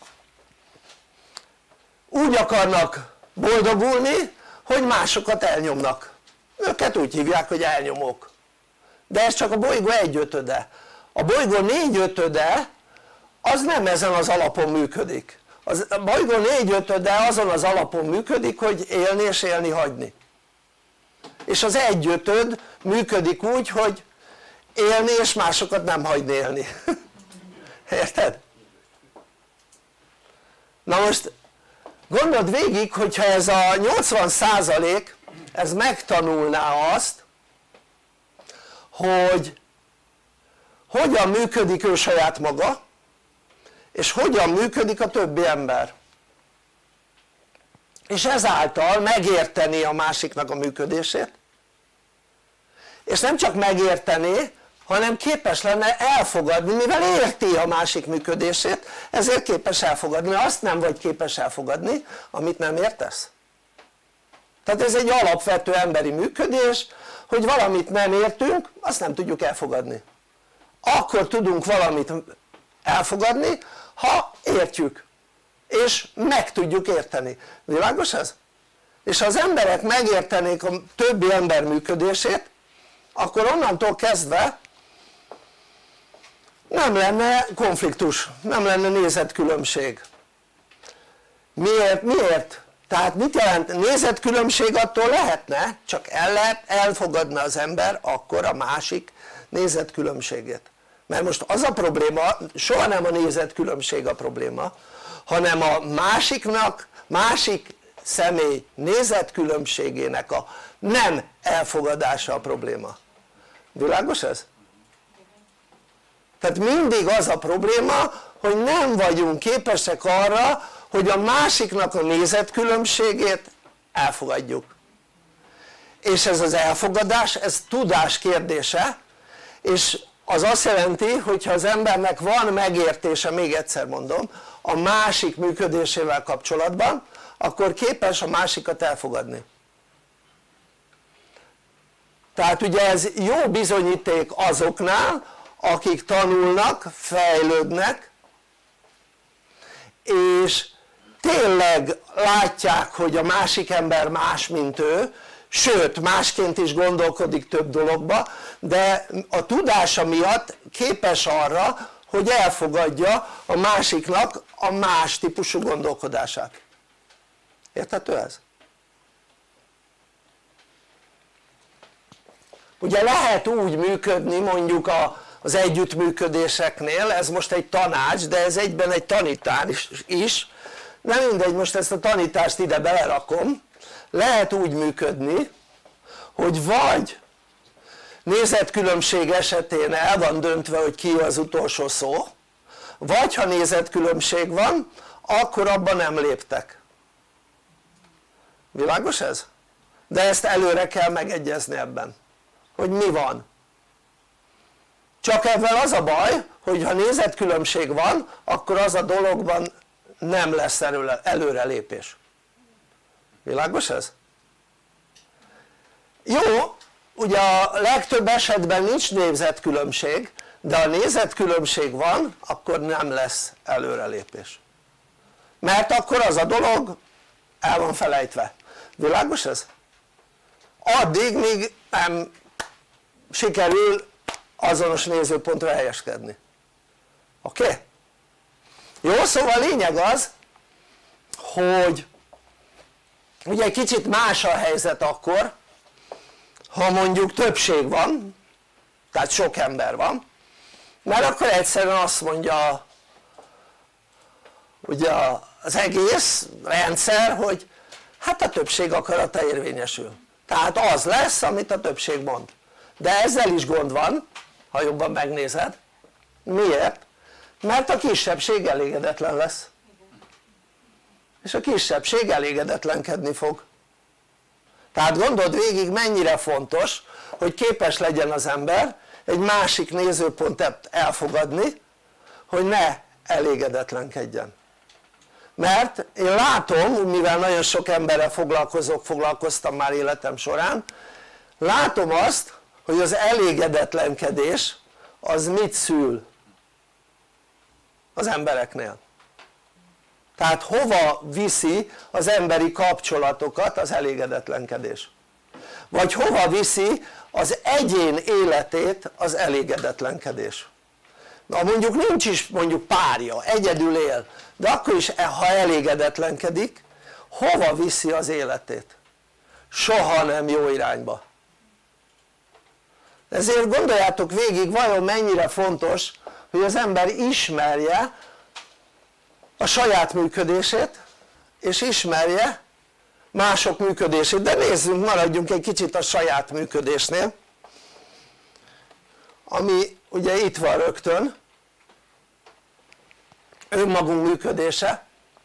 úgy akarnak boldogulni, hogy másokat elnyomnak. Őket úgy hívják, hogy elnyomók. De ez csak a bolygó egyötöde. A bolygó négyötöde az nem ezen az alapon működik. Az, a bolygó négyötöde azon az alapon működik, hogy élni és élni hagyni. És az egyötöd működik úgy, hogy élni és másokat nem hagyni élni. Érted? Na most gondold végig, hogyha ez a nyolcvan százalék ez megtanulná azt, hogy hogyan működik ő saját maga, és hogyan működik a többi ember, és ezáltal megérteni a másiknak a működését, és nem csak megérteni, hanem képes lenne elfogadni, mivel érti a másik működését, ezért képes elfogadni, mert azt nem vagy képes elfogadni, amit nem értesz. Tehát ez egy alapvető emberi működés, hogy valamit nem értünk, azt nem tudjuk elfogadni. Akkor tudunk valamit elfogadni, ha értjük, és meg tudjuk érteni. Világos ez? És ha az emberek megértenék a többi ember működését, akkor onnantól kezdve nem lenne konfliktus, nem lenne nézetkülönbség. Miért? Miért? Tehát mit jelent? Nézetkülönbség attól lehetne, csak el lehet elfogadni az ember akkor a másik nézetkülönbségét. Mert most az a probléma, soha nem a nézetkülönbség a probléma, hanem a másiknak, másik személy nézetkülönbségének a nem elfogadása a probléma. Világos ez? Tehát mindig az a probléma, hogy nem vagyunk képesek arra, hogy a másiknak a nézetkülönbségét elfogadjuk. És ez az elfogadás, ez tudás kérdése, és az azt jelenti, hogyha az embernek van megértése, még egyszer mondom, a másik működésével kapcsolatban, akkor képes a másikat elfogadni. Tehát ugye ez jó bizonyíték azoknál, akik tanulnak, fejlődnek, és tényleg látják, hogy a másik ember más, mint ő, sőt másként is gondolkodik több dologba, de a tudása miatt képes arra, hogy elfogadja a másiknak a más típusú gondolkodását. Érthető ez? Ugye lehet úgy működni mondjuk a, az együttműködéseknél, ez most egy tanács, de ez egyben egy tanítás is, nem mindegy, most ezt a tanítást ide belerakom, lehet úgy működni, hogy vagy nézetkülönbség esetén el van döntve, hogy ki az utolsó szó, vagy ha nézetkülönbség van, akkor abban nem léptek. Világos ez? De ezt előre kell megegyezni ebben, hogy mi van. Csak ebben az a baj, hogy ha nézetkülönbség van, akkor az a dologban nem lesz előrelépés. Világos ez? Jó, ugye a legtöbb esetben nincs nézetkülönbség, de ha nézetkülönbség van, akkor nem lesz előrelépés, mert akkor az a dolog el van felejtve. Világos ez? Addig míg nem sikerül azonos nézőpontra helyezkedni. Oké? Okay? Jó, szóval a lényeg az, hogy ugye egy kicsit más a helyzet akkor, ha mondjuk többség van, tehát sok ember van, mert akkor egyszerűen azt mondja ugye az egész rendszer, hogy hát a többség akarata érvényesül, tehát az lesz, amit a többség mond. De ezzel is gond van, ha jobban megnézed. Miért? Mert a kisebbség elégedetlen lesz, és a kisebbség elégedetlenkedni fog. Tehát gondold végig, mennyire fontos, hogy képes legyen az ember egy másik nézőpontot elfogadni, hogy ne elégedetlenkedjen. Mert én látom, mivel nagyon sok emberrel foglalkozok, foglalkoztam már életem során, látom azt, hogy az elégedetlenkedés az mit szül az embereknél. Tehát hova viszi az emberi kapcsolatokat az elégedetlenkedés? Vagy hova viszi az egyén életét az elégedetlenkedés? Na mondjuk nincs is mondjuk párja, egyedül él, de akkor is ha elégedetlenkedik, hova viszi az életét? Soha nem jó irányba. Ezért gondoljátok végig, vajon mennyire fontos, hogy az ember ismerje a saját működését, és ismerje mások működését. De nézzünk, maradjunk egy kicsit a saját működésnél, ami ugye itt van rögtön, önmagunk működése.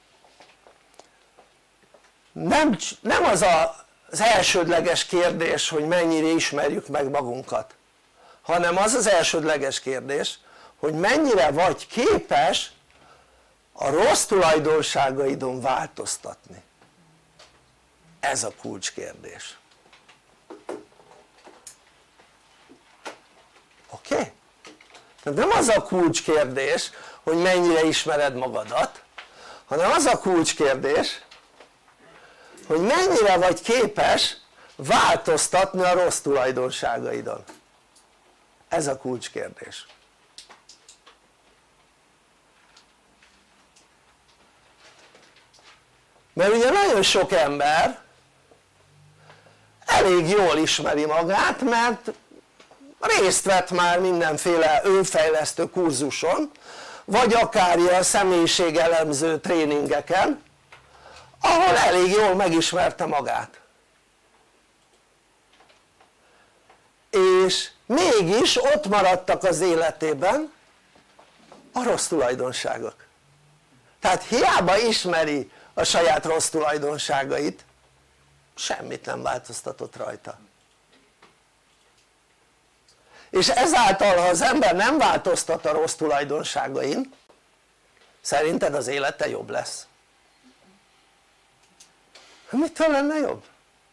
Nem, nem az a, az elsődleges kérdés, hogy mennyire ismerjük meg magunkat, hanem az az elsődleges kérdés, hogy mennyire vagy képes a rossz tulajdonságaidon változtatni. Ez a kulcskérdés. Oké? Okay? Tehát nem az a kulcskérdés, hogy mennyire ismered magadat, hanem az a kulcskérdés, hogy mennyire vagy képes változtatni a rossz tulajdonságaidon. Ez a kulcskérdés. Mert ugye nagyon sok ember elég jól ismeri magát, mert részt vett már mindenféle önfejlesztő kurzuson, vagy akár ilyen személyiségelemző tréningeken, ahol elég jól megismerte magát. És mégis ott maradtak az életében a rossz tulajdonságok. Tehát hiába ismeri a saját rossz tulajdonságait, semmit nem változtatott rajta. És ezáltal, ha az ember nem változtat a rossz tulajdonságain, szerinted az élete jobb lesz? Mitől lenne jobb?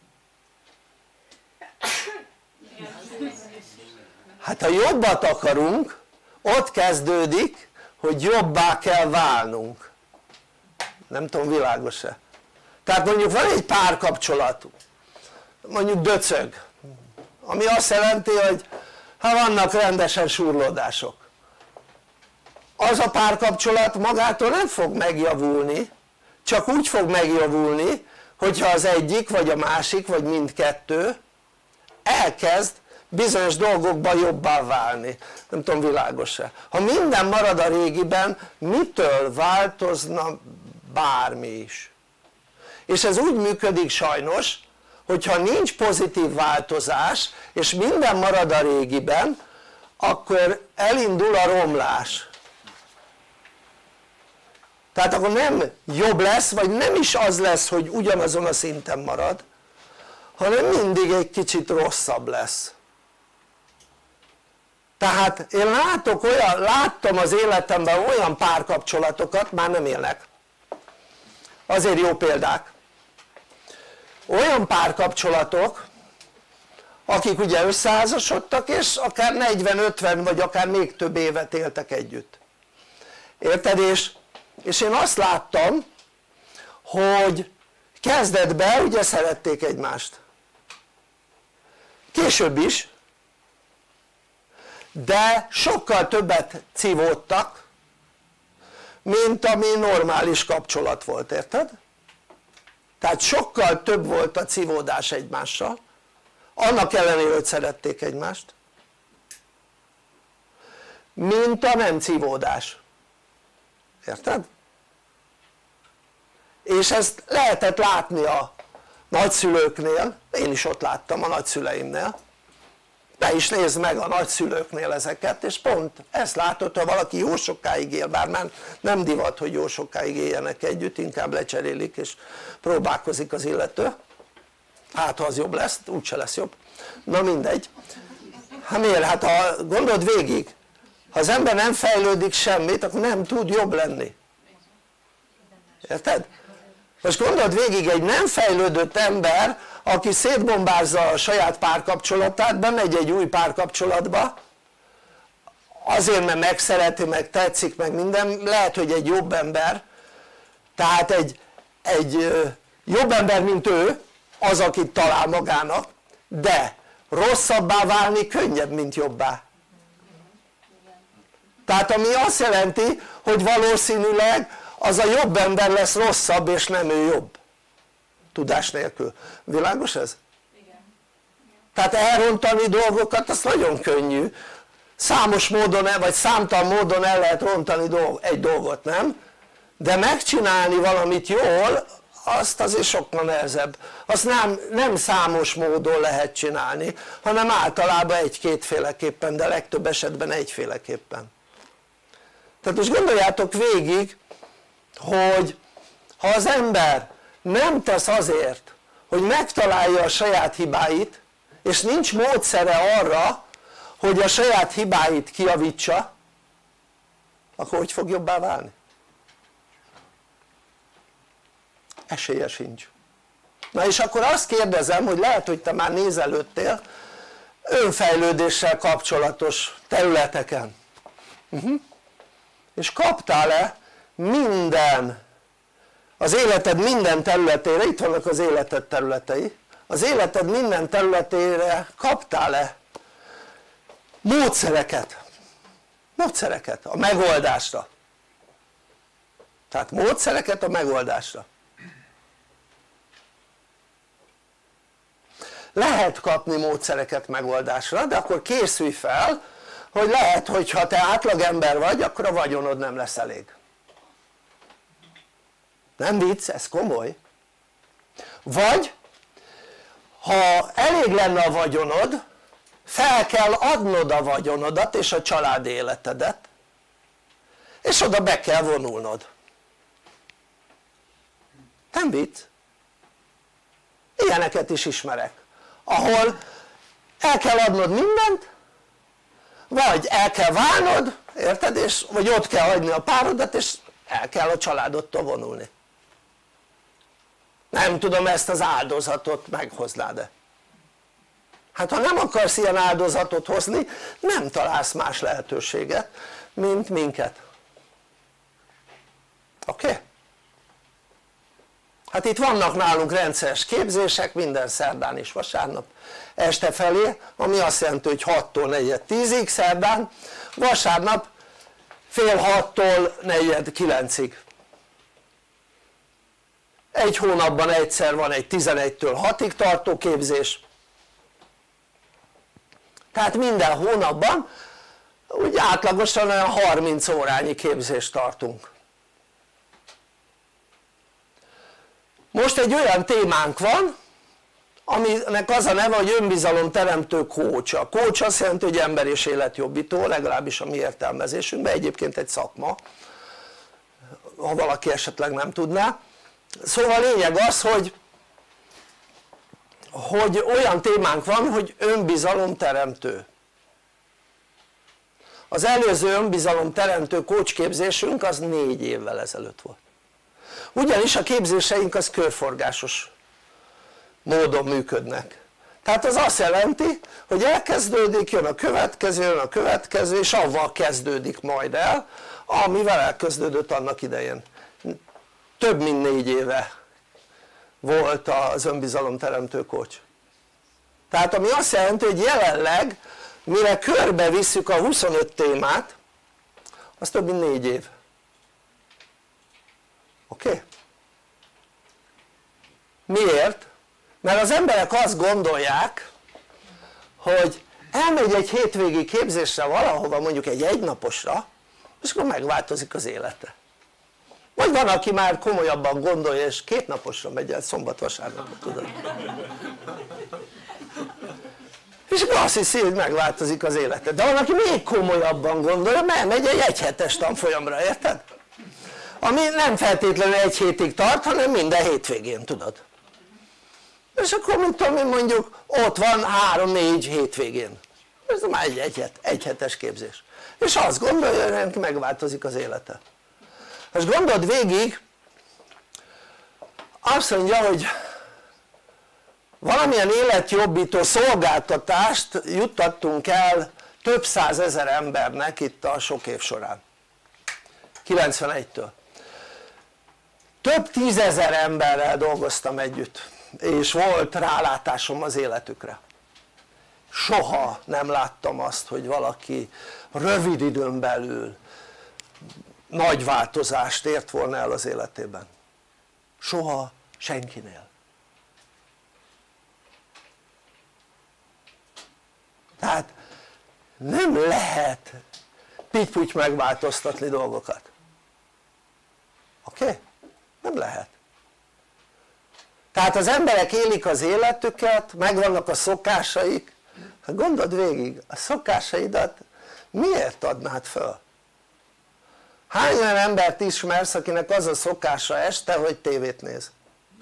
Hát ha jobbat akarunk, ott kezdődik, hogy jobbá kell válnunk. Nem tudom, világos-e? Tehát mondjuk van egy párkapcsolat, mondjuk döcög, ami azt jelenti, hogy ha vannak rendesen súrlódások, az a párkapcsolat magától nem fog megjavulni, csak úgy fog megjavulni, hogyha az egyik vagy a másik vagy mindkettő elkezd bizonyos dolgokban jobbá válni. Nem tudom, világos-e? Ha minden marad a régiben, mitől változna bármi is? És ez úgy működik sajnos, hogyha nincs pozitív változás és minden marad a régiben, akkor elindul a romlás. Tehát akkor nem jobb lesz, vagy nem is az lesz, hogy ugyanazon a szinten marad, hanem mindig egy kicsit rosszabb lesz. Tehát én látok olyan, láttam az életemben olyan párkapcsolatokat, már nem élnek, azért jó példák, olyan párkapcsolatok, akik ugye összeházasodtak és akár negyven ötven vagy akár még több évet éltek együtt, érted? És, és én azt láttam, hogy kezdetben ugye szerették egymást, később is, de sokkal többet cívódtak, mint ami normális kapcsolat volt, érted? Tehát sokkal több volt a cívódás egymással, annak ellenére, hogy szerették egymást, mint a nem cívódás, érted? És ezt lehetett látni a nagyszülőknél, én is ott láttam a nagyszüleimnél, de is nézd meg a nagyszülőknél ezeket, és pont ezt látod, ha valaki jó sokáig él, bár már nem divat, hogy jó sokáig éljenek együtt, inkább lecserélik és próbálkozik az illető, hát ha az jobb lesz, úgyse lesz jobb, na mindegy. Hát miért? Hát ha gondold végig, ha az ember nem fejlődik semmit, akkor nem tud jobb lenni, érted? Most gondold végig, egy nem fejlődött ember, aki szétbombázza a saját párkapcsolatát, bemegy egy új párkapcsolatba, azért mert megszereti, meg tetszik, meg minden, lehet, hogy egy jobb ember, tehát egy, egy jobb ember, mint ő, az, akit talál magának, de rosszabbá válni könnyebb, mint jobbá. Tehát ami azt jelenti, hogy valószínűleg az a jobb ember lesz rosszabb, és nem ő jobb, tudás nélkül. Világos ez? Igen. Tehát elrontani dolgokat, az nagyon könnyű, számos módon, vagy számtalan módon el lehet rontani egy dolgot, nem? De megcsinálni valamit jól, azt azért sokkal nehezebb, azt nem, nem számos módon lehet csinálni, hanem általában egy-kétféleképpen, de legtöbb esetben egyféleképpen. Tehát most gondoljátok végig, hogy ha az ember nem tesz azért, hogy megtalálja a saját hibáit, és nincs módszere arra, hogy a saját hibáit kijavítsa, akkor hogy fog jobbá válni? Esélye sincs. Na és akkor azt kérdezem, hogy lehet, hogy te már nézelődtél önfejlődéssel kapcsolatos területeken, uh-huh. és kaptál-e minden, az életed minden területére, itt vannak az életed területei, az életed minden területére kaptál-e módszereket, módszereket a megoldásra, tehát módszereket a megoldásra. Lehet kapni módszereket megoldásra, de akkor készülj fel, hogy lehet, hogy ha te átlagember vagy, akkor a vagyonod nem lesz elég. Nem vicc, ez komoly. Vagy ha elég lenne a vagyonod, fel kell adnod a vagyonodat és a család életedet, és oda be kell vonulnod. Nem vicc. Ilyeneket is ismerek, ahol el kell adnod mindent, vagy el kell válnod, érted? És, vagy ott kell hagyni a párodat, és el kell a családodtól vonulni. Nem tudom, ezt az áldozatot meghoznád-e? Hát ha nem akarsz ilyen áldozatot hozni, nem találsz más lehetőséget, mint minket. Oké? Okay? Hát itt vannak nálunk rendszeres képzések, minden szerdán és vasárnap este felé, ami azt jelenti, hogy hattól negyed tízig szerdán, vasárnap fél hattól negyed kilencig. Egy hónapban egyszer van egy tizenegytől hatig tartó képzés, tehát minden hónapban úgy átlagosan olyan harminc órányi képzést tartunk. Most egy olyan témánk van, aminek az a neve, hogy önbizalomteremtő coach. A coach azt jelenti, hogy ember és életjobbító, legalábbis a mi értelmezésünkben, egyébként egy szakma, ha valaki esetleg nem tudná. Szóval a lényeg az, hogy, hogy olyan témánk van, hogy önbizalomteremtő. Az előző önbizalomteremtő coach képzésünk az négy évvel ezelőtt volt. Ugyanis a képzéseink az körforgásos módon működnek. Tehát az azt jelenti, hogy elkezdődik, jön a következő, jön a következő, és avval kezdődik majd el, amivel elkezdődött annak idején. Több mint négy éve volt az önbizalomteremtő coach. Tehát ami azt jelenti, hogy jelenleg mire körbe visszük a huszonöt témát, az több mint négy év. Oké? Okay? Miért? Mert az emberek azt gondolják, hogy elmegy egy hétvégi képzésre valahova, mondjuk egy egynaposra, és akkor megváltozik az élete. Vagy van, aki már komolyabban gondolja, és két naposra megy el szombat-vasárnapra, tudod? És akkor azt hiszi, hogy megváltozik az élete. De van, aki még komolyabban gondolja, mert megy egy egyhetes tanfolyamra, érted? Ami nem feltétlenül egy hétig tart, hanem minden hétvégén, tudod? És akkor mit tudom én, mondjuk ott van három-négy hétvégén. Ez már egy, egy, egy hetes képzés. És azt gondolja, hogy megváltozik az élete. Most gondold végig, azt mondja, hogy valamilyen életjobbító szolgáltatást juttattunk el több százezer embernek itt a sok év során. kilencvenegytől. Több tízezer emberrel dolgoztam együtt, és volt rálátásom az életükre. Soha nem láttam azt, hogy valaki rövid időn belül nagy változást ért volna el az életében. Soha senkinél. Tehát nem lehet pitty-putty megváltoztatni dolgokat. Oké? Okay? Nem lehet. Tehát az emberek élik az életüket, megvannak a szokásaik. Hát gondold végig, a szokásaidat miért adnád föl? Hány olyan embert ismersz, akinek az a szokása este, hogy tévét néz?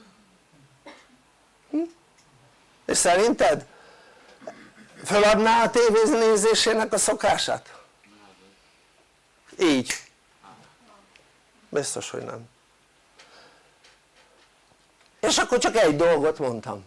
Hm? És szerinted föladná a tévénézésének a szokását? Így. Biztos, hogy nem. És akkor csak egy dolgot mondtam.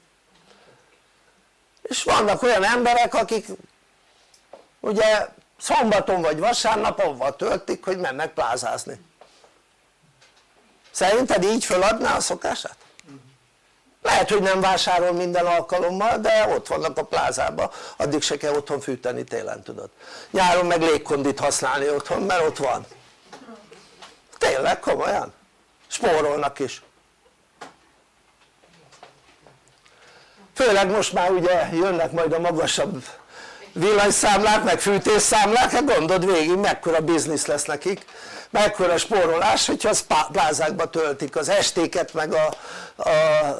És vannak olyan emberek, akik ugye szombaton vagy vasárnap avval töltik, hogy mennek plázázni. Szerinted így föladná a szokását? Lehet, hogy nem vásárol minden alkalommal, de ott vannak a plázában, addig se kell otthon fűteni télen, tudod. Nyáron meg légkondit használni otthon, mert ott van. Tényleg, komolyan. Spórolnak is. Főleg most már ugye jönnek majd a magasabb villanyszámlák, meg fűtésszámlák, hát gondold végig, mekkora biznisz lesz nekik, mekkora spórolás, hogyha az plázákba töltik az estéket, meg a, a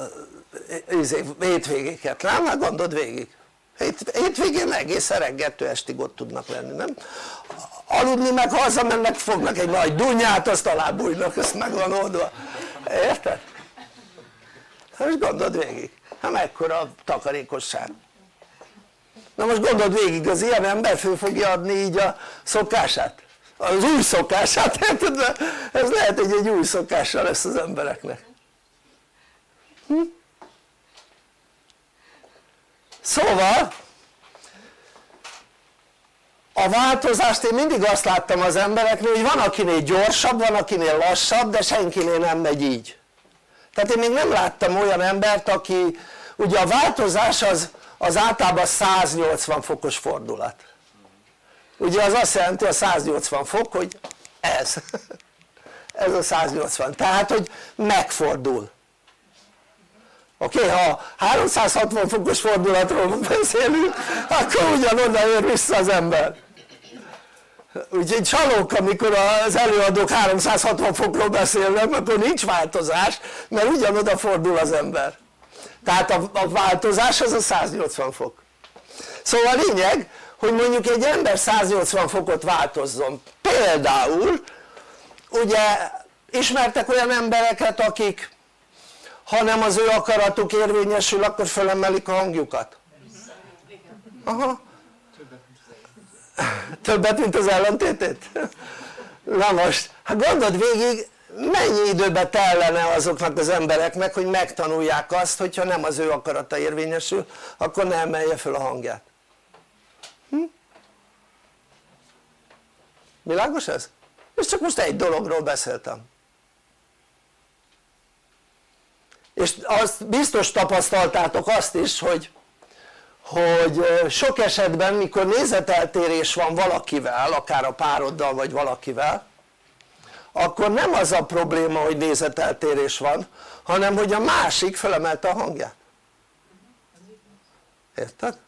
hétvégéket, nem? Hát gondold végig. Hét, hétvégén egészen reggeltől estig ott tudnak lenni, nem? Aludni meg hazamennek, fognak egy nagy dunyát, azt alábújnak, azt meg van oldva. Érted? Hát most gondold végig. Hát mekkora takarékosság. Na most gondold végig, az ilyen ember föl fogja adni így a szokását, az új szokását, érted? Ez lehet, hogy egy új szokással lesz az embereknek. Hm? Szóval a változást én mindig azt láttam az embereknél, hogy van akinél gyorsabb, van akinél lassabb, de senkinél nem megy így. Tehát én még nem láttam olyan embert, aki, ugye a változás az, az általában száznyolcvan fokos fordulat. Ugye az azt jelenti a száznyolcvan fok, hogy ez. Ez a száznyolcvan. Tehát, hogy megfordul. Oké, okay, ha háromszázhatvan fokos fordulatról beszélünk, akkor ugyanoda ér vissza az ember. Úgyhogy csalók, amikor az előadók háromszázhatvan fokról beszélnek, akkor nincs változás, mert ugyanoda fordul az ember. Tehát a, a változás az a száznyolcvan fok. Szóval a lényeg, hogy mondjuk egy ember száznyolcvan fokot változzon. Például, ugye ismertek olyan embereket, akik ha nem az ő akaratuk érvényesül, akkor fölemelik a hangjukat? Aha. Többet, mint az ellentétét? Na most, hát gondold végig, mennyi időbe tellene azoknak az embereknek, hogy megtanulják azt, hogyha nem az ő akarata érvényesül, akkor ne emelje föl a hangját. Hm? Világos ez? És csak most egy dologról beszéltem. És azt biztos tapasztaltátok azt is, hogy, hogy sok esetben, mikor nézeteltérés van valakivel, akár a pároddal vagy valakivel, akkor nem az a probléma, hogy nézeteltérés van, hanem hogy a másik felemelte a hangját. Érted?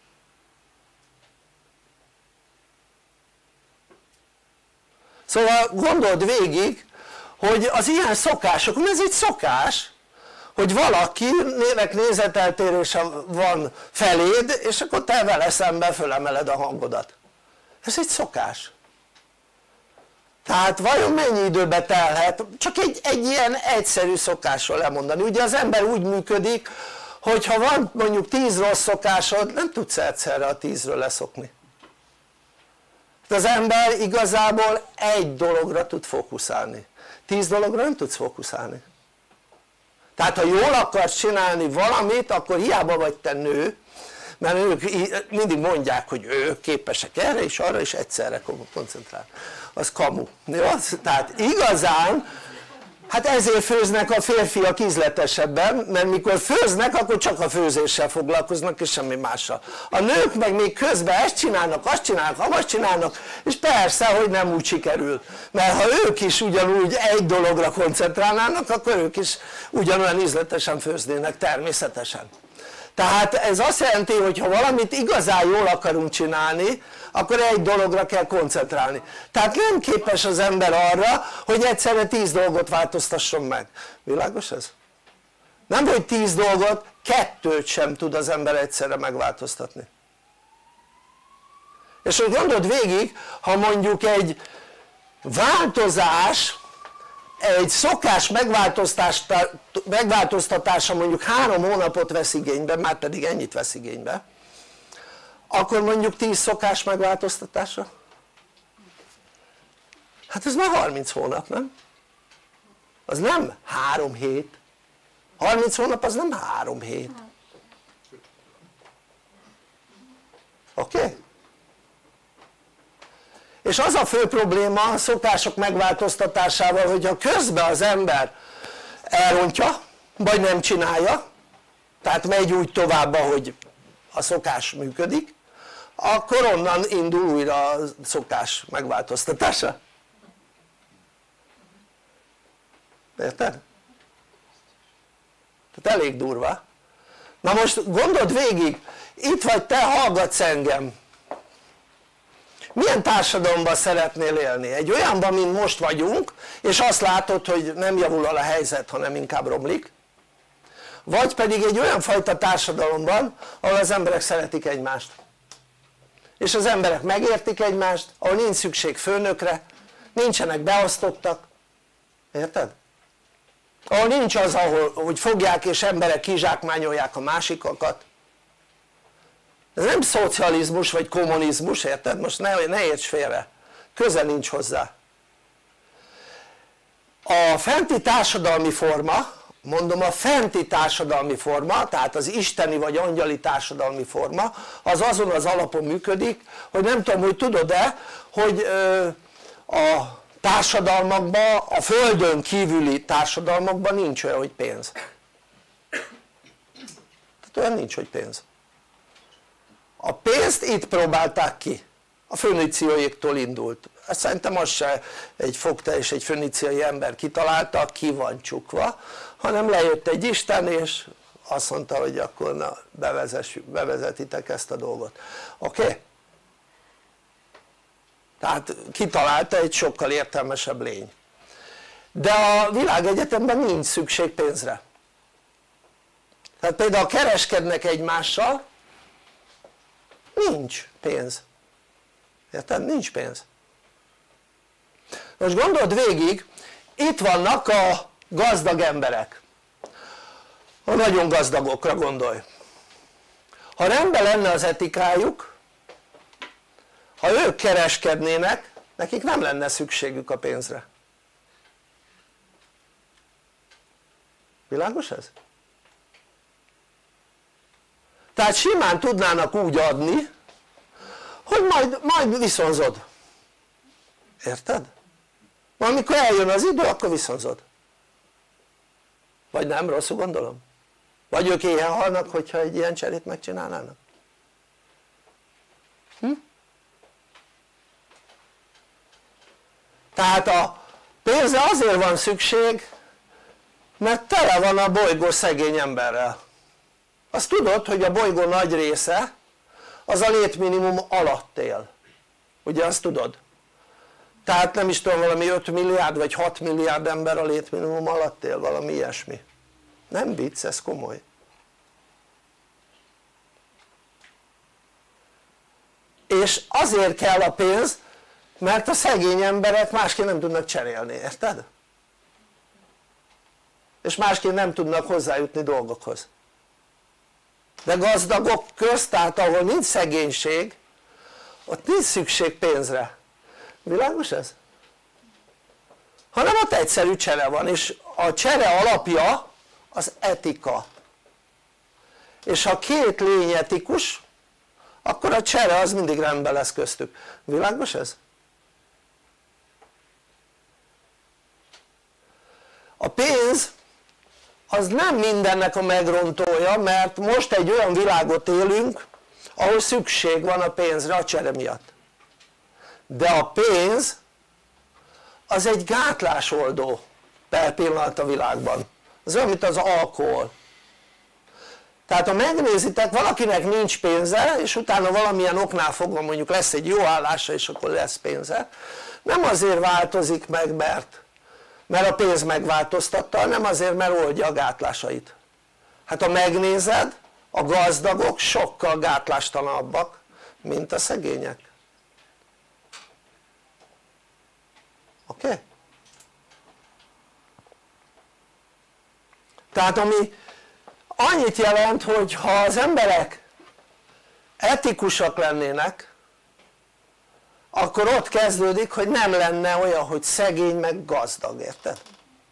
Szóval gondold végig, hogy az ilyen szokások, ez egy szokás, hogy valakinek nézeteltérése van feléd, és akkor te vele szemben fölemeled a hangodat. Ez egy szokás. Tehát vajon mennyi időbe telhet csak egy, egy ilyen egyszerű szokásról lemondani? Ugye az ember úgy működik, hogy ha van mondjuk tíz rossz szokásod, nem tudsz egyszerre a tízről leszokni. Az ember igazából egy dologra tud fókuszálni, tíz dologra nem tudsz fókuszálni. Tehát ha jól akarsz csinálni valamit, akkor hiába vagy te nő, mert ők mindig mondják, hogy ők képesek erre és arra és egyszerre koncentrálni. Az kamu. Jó? Tehát igazán, hát ezért főznek a férfiak ízletesebben, mert mikor főznek, akkor csak a főzéssel foglalkoznak és semmi mással. A nők meg még közben ezt csinálnak, azt csinálnak, azt csinálnak, és persze, hogy nem úgy sikerül. Mert ha ők is ugyanúgy egy dologra koncentrálnának, akkor ők is ugyanolyan ízletesen főznének természetesen. Tehát ez azt jelenti, hogy ha valamit igazán jól akarunk csinálni, akkor egy dologra kell koncentrálni. Tehát nem képes az ember arra, hogy egyszerre tíz dolgot változtasson meg. Világos ez? Nem hogy tíz dolgot, kettőt sem tud az ember egyszerre megváltoztatni. És hogy gondold végig, ha mondjuk egy változás, egy szokás megváltoztatása mondjuk három hónapot vesz igénybe, már pedig ennyit vesz igénybe, akkor mondjuk tíz szokás megváltoztatása? Hát ez már harminc hónap, nem? Az nem három hét. harminc hónap az nem három hét. Oké? Okay? És az a fő probléma a szokások megváltoztatásával, hogyha közben az ember elrontja, vagy nem csinálja, tehát megy úgy tovább, ahogy a szokás működik, akkor onnan indul újra a szokás megváltoztatása. Érted? Tehát elég durva. Na most gondold végig, itt vagy te, hallgatsz engem. Milyen társadalomban szeretnél élni? Egy olyanban, mint most vagyunk, és azt látod, hogy nem javul a helyzet, hanem inkább romlik? Vagy pedig egy olyan fajta társadalomban, ahol az emberek szeretik egymást, és az emberek megértik egymást, ahol nincs szükség főnökre, nincsenek beosztottak, érted? Ahol nincs az, ahol, hogy fogják és emberek kizsákmányolják a másikakat. Ez nem szocializmus vagy kommunizmus, érted? Most ne, ne érts félre, köze nincs hozzá. A fenti társadalmi forma, mondom a fenti társadalmi forma, tehát az isteni vagy angyali társadalmi forma, az azon az alapon működik, hogy nem tudom, hogy tudod-e, hogy ö, a társadalmakban, a földön kívüli társadalmakban nincs olyan, hogy pénz. Tehát olyan nincs, hogy pénz. A pénzt itt próbálták ki, a fönícióéktól indult. Ezt szerintem az se egy fogta és egy föníciai ember kitalálta, ki van csukva, hanem lejött egy Isten és azt mondta, hogy akkor na, bevezetitek ezt a dolgot. Oké? Okay? Tehát kitalálta egy sokkal értelmesebb lény. De a világegyetemben nincs szükség pénzre. Tehát például kereskednek egymással, nincs pénz. Érted? Nincs pénz. Most gondold végig, itt vannak a gazdag emberek. A nagyon gazdagokra gondolj. Ha rendben lenne az etikájuk, ha ők kereskednének, nekik nem lenne szükségük a pénzre. Világos ez? Tehát simán tudnának úgy adni, hogy majd, majd viszonzod. Érted? Amikor eljön az idő, akkor viszonzod. Vagy nem, rosszul gondolom? Vagy ők éhen halnak, hogyha egy ilyen cserét megcsinálnának? Hm? Tehát a pénzre azért van szükség, mert tele van a bolygó szegény emberrel. Azt tudod, hogy a bolygó nagy része az a létminimum alatt él. Ugye azt tudod? Tehát nem is tudom, valami öt milliárd vagy hat milliárd ember a létminimum alatt él, valami ilyesmi. Nem vicc, ez komoly. És azért kell a pénz, mert a szegény emberek másképp nem tudnak cserélni, érted? És másképp nem tudnak hozzájutni dolgokhoz. De gazdagok közt, tehát ahol nincs szegénység, ott nincs szükség pénzre. Világos ez? Hanem ott egyszerű csere van, és a csere alapja az etika. És ha két lény etikus, akkor a csere az mindig rendben lesz köztük. Világos ez? A pénz az nem mindennek a megrontója, mert most egy olyan világot élünk, ahol szükség van a pénzre a csere miatt. De a pénz az egy gátlásoldó per pillanat a világban. Az olyan, mint az alkohol. Tehát ha megnézitek, valakinek nincs pénze, és utána valamilyen oknál fogva mondjuk lesz egy jó állása, és akkor lesz pénze, nem azért változik meg, mert, mert a pénz megváltoztatta, hanem azért, mert oldja a gátlásait. Hát ha megnézed, a gazdagok sokkal gátlástalanabbak, mint a szegények. Oké? Okay? Tehát ami annyit jelent, hogy ha az emberek etikusak lennének, akkor ott kezdődik, hogy nem lenne olyan, hogy szegény meg gazdag, érted?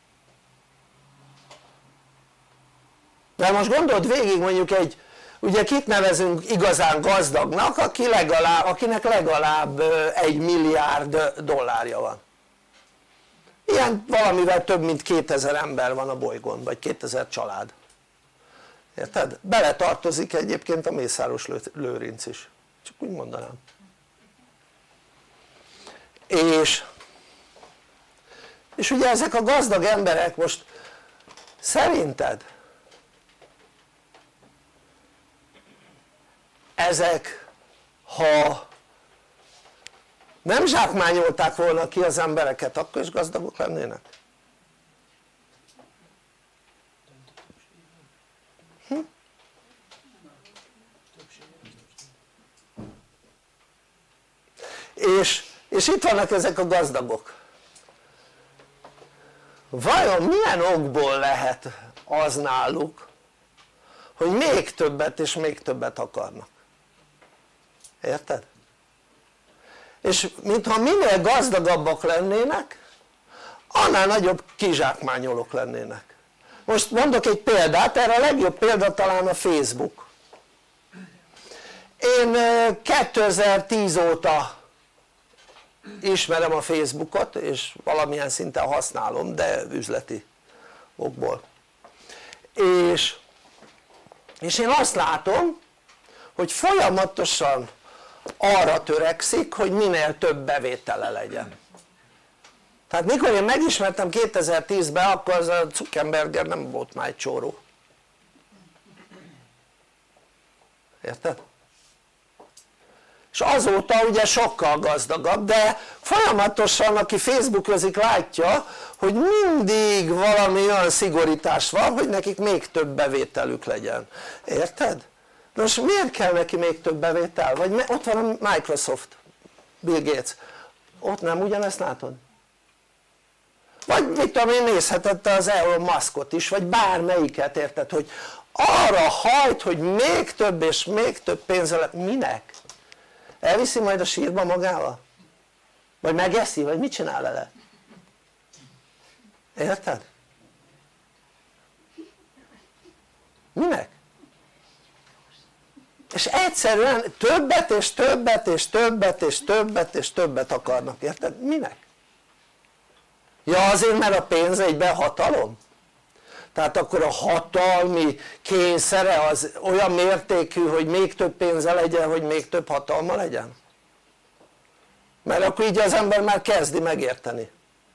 De most gondold végig, mondjuk egy, ugye kit nevezünk igazán gazdagnak, aki legalább, akinek legalább egy milliárd dollárja van. Ilyen valamivel több mint kétezer ember van a bolygón, vagy kétezer család. Érted? Bele tartozik egyébként a Mészáros Lőrinc is, csak úgy mondanám. És, és ugye ezek a gazdag emberek most szerinted ezek, ha nem zsákmányolták volna ki az embereket, akkor is gazdagok lennének? Hm? És, és itt vannak ezek a gazdagok. Vajon milyen okból lehet az náluk, hogy még többet és még többet akarnak? Érted? És mintha minél gazdagabbak lennének, annál nagyobb kizsákmányolók lennének. Most mondok egy példát, erre a legjobb példa talán a Facebook. Én kétezer-tíz óta ismerem a Facebookot, és valamilyen szinten használom, de üzleti okból. És, és én azt látom, hogy folyamatosan arra törekszik, hogy minél több bevétele legyen. Tehát mikor én megismertem kétezer-tízben, akkor az a Zuckerberger nem volt már egy csóró. Érted? És azóta ugye sokkal gazdagabb, de folyamatosan aki facebookozik látja, hogy mindig valami olyan szigorítás van, hogy nekik még több bevételük legyen. Érted? Most miért kell neki még több bevétel? Vagy ott van a Microsoft, Bill Gates, ott nem ugyanezt látod? Vagy mit tudom én, nézheted az Elon Muskot is, vagy bármelyiket, érted, hogy arra hajt, hogy még több és még több pénze lett, minek? Elviszi majd a sírba magával? Vagy megeszi, vagy mit csinál vele? Érted? Minek? És egyszerűen többet és többet és többet és többet és többet akarnak, érted? Minek? Ja, azért, mert a pénz egyben hatalom? Tehát akkor a hatalmi kényszere az olyan mértékű, hogy még több pénze legyen, hogy még több hatalma legyen? Mert akkor így az ember már kezdi megérteni.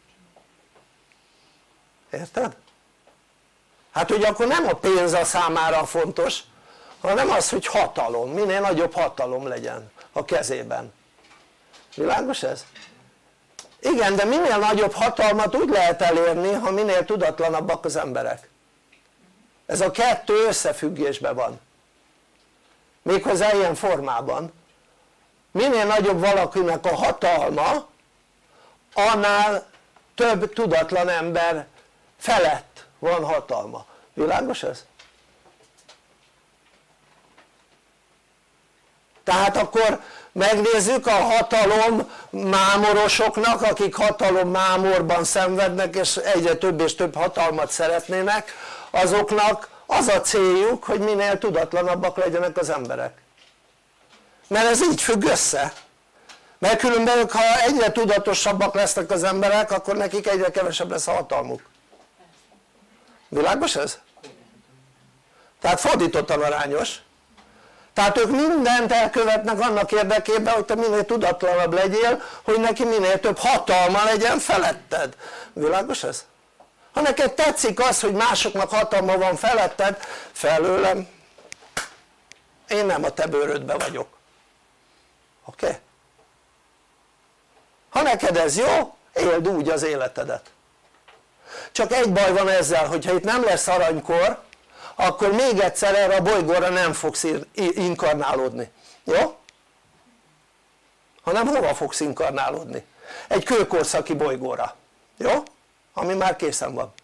Érted? Hát hogy akkor nem a pénz a számára fontos, hanem az, hogy hatalom, minél nagyobb hatalom legyen a kezében. Világos ez? Igen, de minél nagyobb hatalmat úgy lehet elérni, ha minél tudatlanabbak az emberek. Ez a kettő összefüggésben van. Méghozzá ilyen formában. Minél nagyobb valakinek a hatalma, annál több tudatlan ember felett van hatalma. Világos ez? Tehát akkor megnézzük a hatalom mámorosoknak, akik hatalom mámorban szenvednek és egyre több és több hatalmat szeretnének, azoknak az a céljuk, hogy minél tudatlanabbak legyenek az emberek. Mert ez így függ össze. Mert különben, ha egyre tudatosabbak lesznek az emberek, akkor nekik egyre kevesebb lesz a hatalmuk. Világos ez? Tehát fordítottan arányos. Tehát ők mindent elkövetnek annak érdekében, hogy te minél tudatlanabb legyél, hogy neki minél több hatalma legyen feletted. Világos ez? Ha neked tetszik az, hogy másoknak hatalma van feletted, felőlem, én nem a te bőrödben vagyok. Oké? Okay? Ha neked ez jó, éld úgy az életedet. Csak egy baj van ezzel, hogyha itt nem lesz aranykor, akkor még egyszer erre a bolygóra nem fogsz inkarnálódni. Jó? Hanem hova fogsz inkarnálódni? Egy kőkorszaki bolygóra. Jó? Ami már készen van.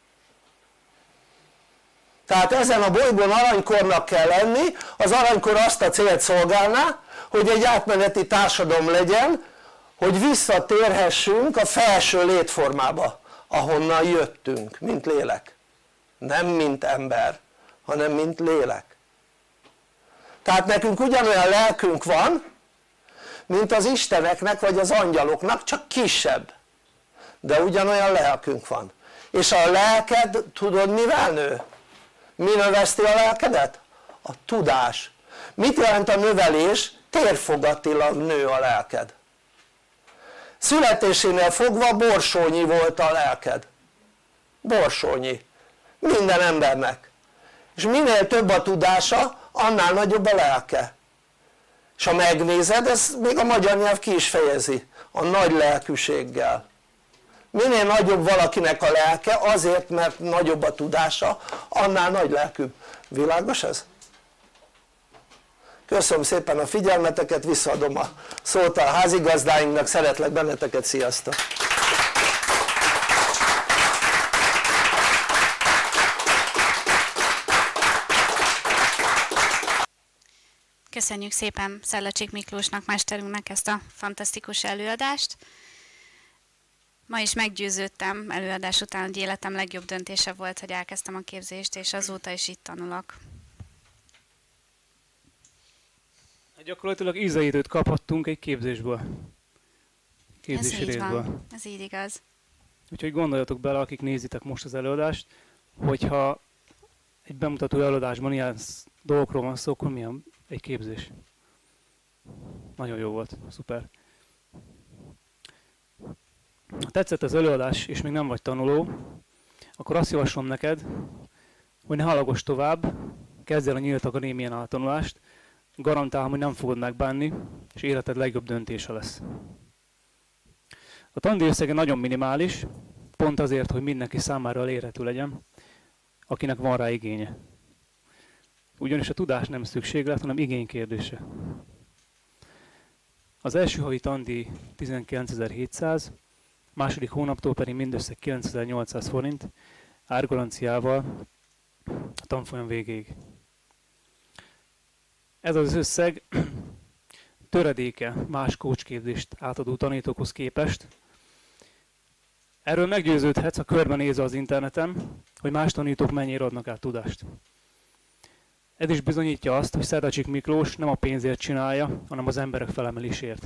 Tehát ezen a bolygón aranykornak kell lenni, az aranykor azt a célt szolgálná, hogy egy átmeneti társadalom legyen, hogy visszatérhessünk a felső létformába, ahonnan jöttünk, mint lélek. Nem mint ember, hanem mint lélek. Tehát nekünk ugyanolyan lelkünk van, mint az isteneknek vagy az angyaloknak, csak kisebb. De ugyanolyan lelkünk van. És a lelked, tudod mivel nő? Mi növeszti a lelkedet? A tudás. Mit jelent a növelés? Térfogatilag nő a lelked. Születésénél fogva borsónyi volt a lelked. Borsónyi. Minden embernek. És minél több a tudása, annál nagyobb a lelke. És ha megnézed, ezt még a magyar nyelv ki is fejezi, a nagy lelkűséggel. Minél nagyobb valakinek a lelke, azért, mert nagyobb a tudása, annál nagy lelkűbb. Világos ez? Köszönöm szépen a figyelmeteket, visszaadom a szót a házigazdáinknak, szeretlek benneteket, sziasztok! Köszönjük szépen Szellacsik Miklósnak, mesterünknek ezt a fantasztikus előadást. Ma is meggyőződtem előadás után, hogy életem legjobb döntése volt, hogy elkezdtem a képzést, és azóta is itt tanulok. Gyakorlatilag ízelítőt kaphattunk egy képzésből. Képzési Ez így részből. van, ez így igaz. Úgyhogy gondoljatok bele, akik nézitek most az előadást, hogyha egy bemutató előadásban ilyen dolgokról van szó, akkor milyen egy képzés. Nagyon jó volt, szuper. Ha tetszett az előadás, és még nem vagy tanuló, akkor azt javaslom neked, hogy ne hallgass tovább, kezdj el a Nyílt Akadémián a tanulást, garantálom, hogy nem fogod megbánni, és életed legjobb döntése lesz. A tandíj összege nagyon minimális, pont azért, hogy mindenki számára elérhető legyen, akinek van rá igénye. Ugyanis a tudás nem szükséglet, hanem igény kérdése. Az első havi tandíj tizenkilencezer-hétszáz, második hónaptól pedig mindössze kilencezer-nyolcszáz forint, árgaranciával a tanfolyam végéig. Ez az összeg töredéke más coachképzést átadó tanítókhoz képest. Erről meggyőződhetsz, ha körbenézel az interneten, hogy más tanítók mennyire adnak át tudást. Ez is bizonyítja azt, hogy Szerdacsik Miklós nem a pénzért csinálja, hanem az emberek felemelésért.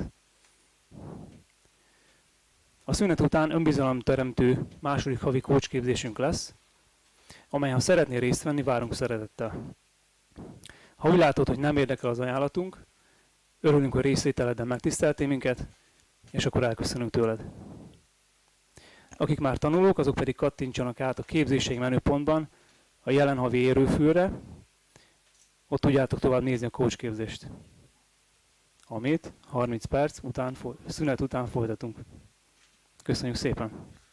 A szünet után önbizalomteremtő második havi coachképzésünk lesz, amely ha szeretnél részt venni, várunk szeretettel. Ha úgy látod, hogy nem érdekel az ajánlatunk, örülünk, hogy részvételedben megtiszteltél minket, és akkor elköszönünk tőled. Akik már tanulók, azok pedig kattintsanak át a képzéseink menüpontban a jelen havi érőfülre, ott tudjátok tovább nézni a coachképzést, amit harminc perc után, szünet után folytatunk. Köszönjük szépen!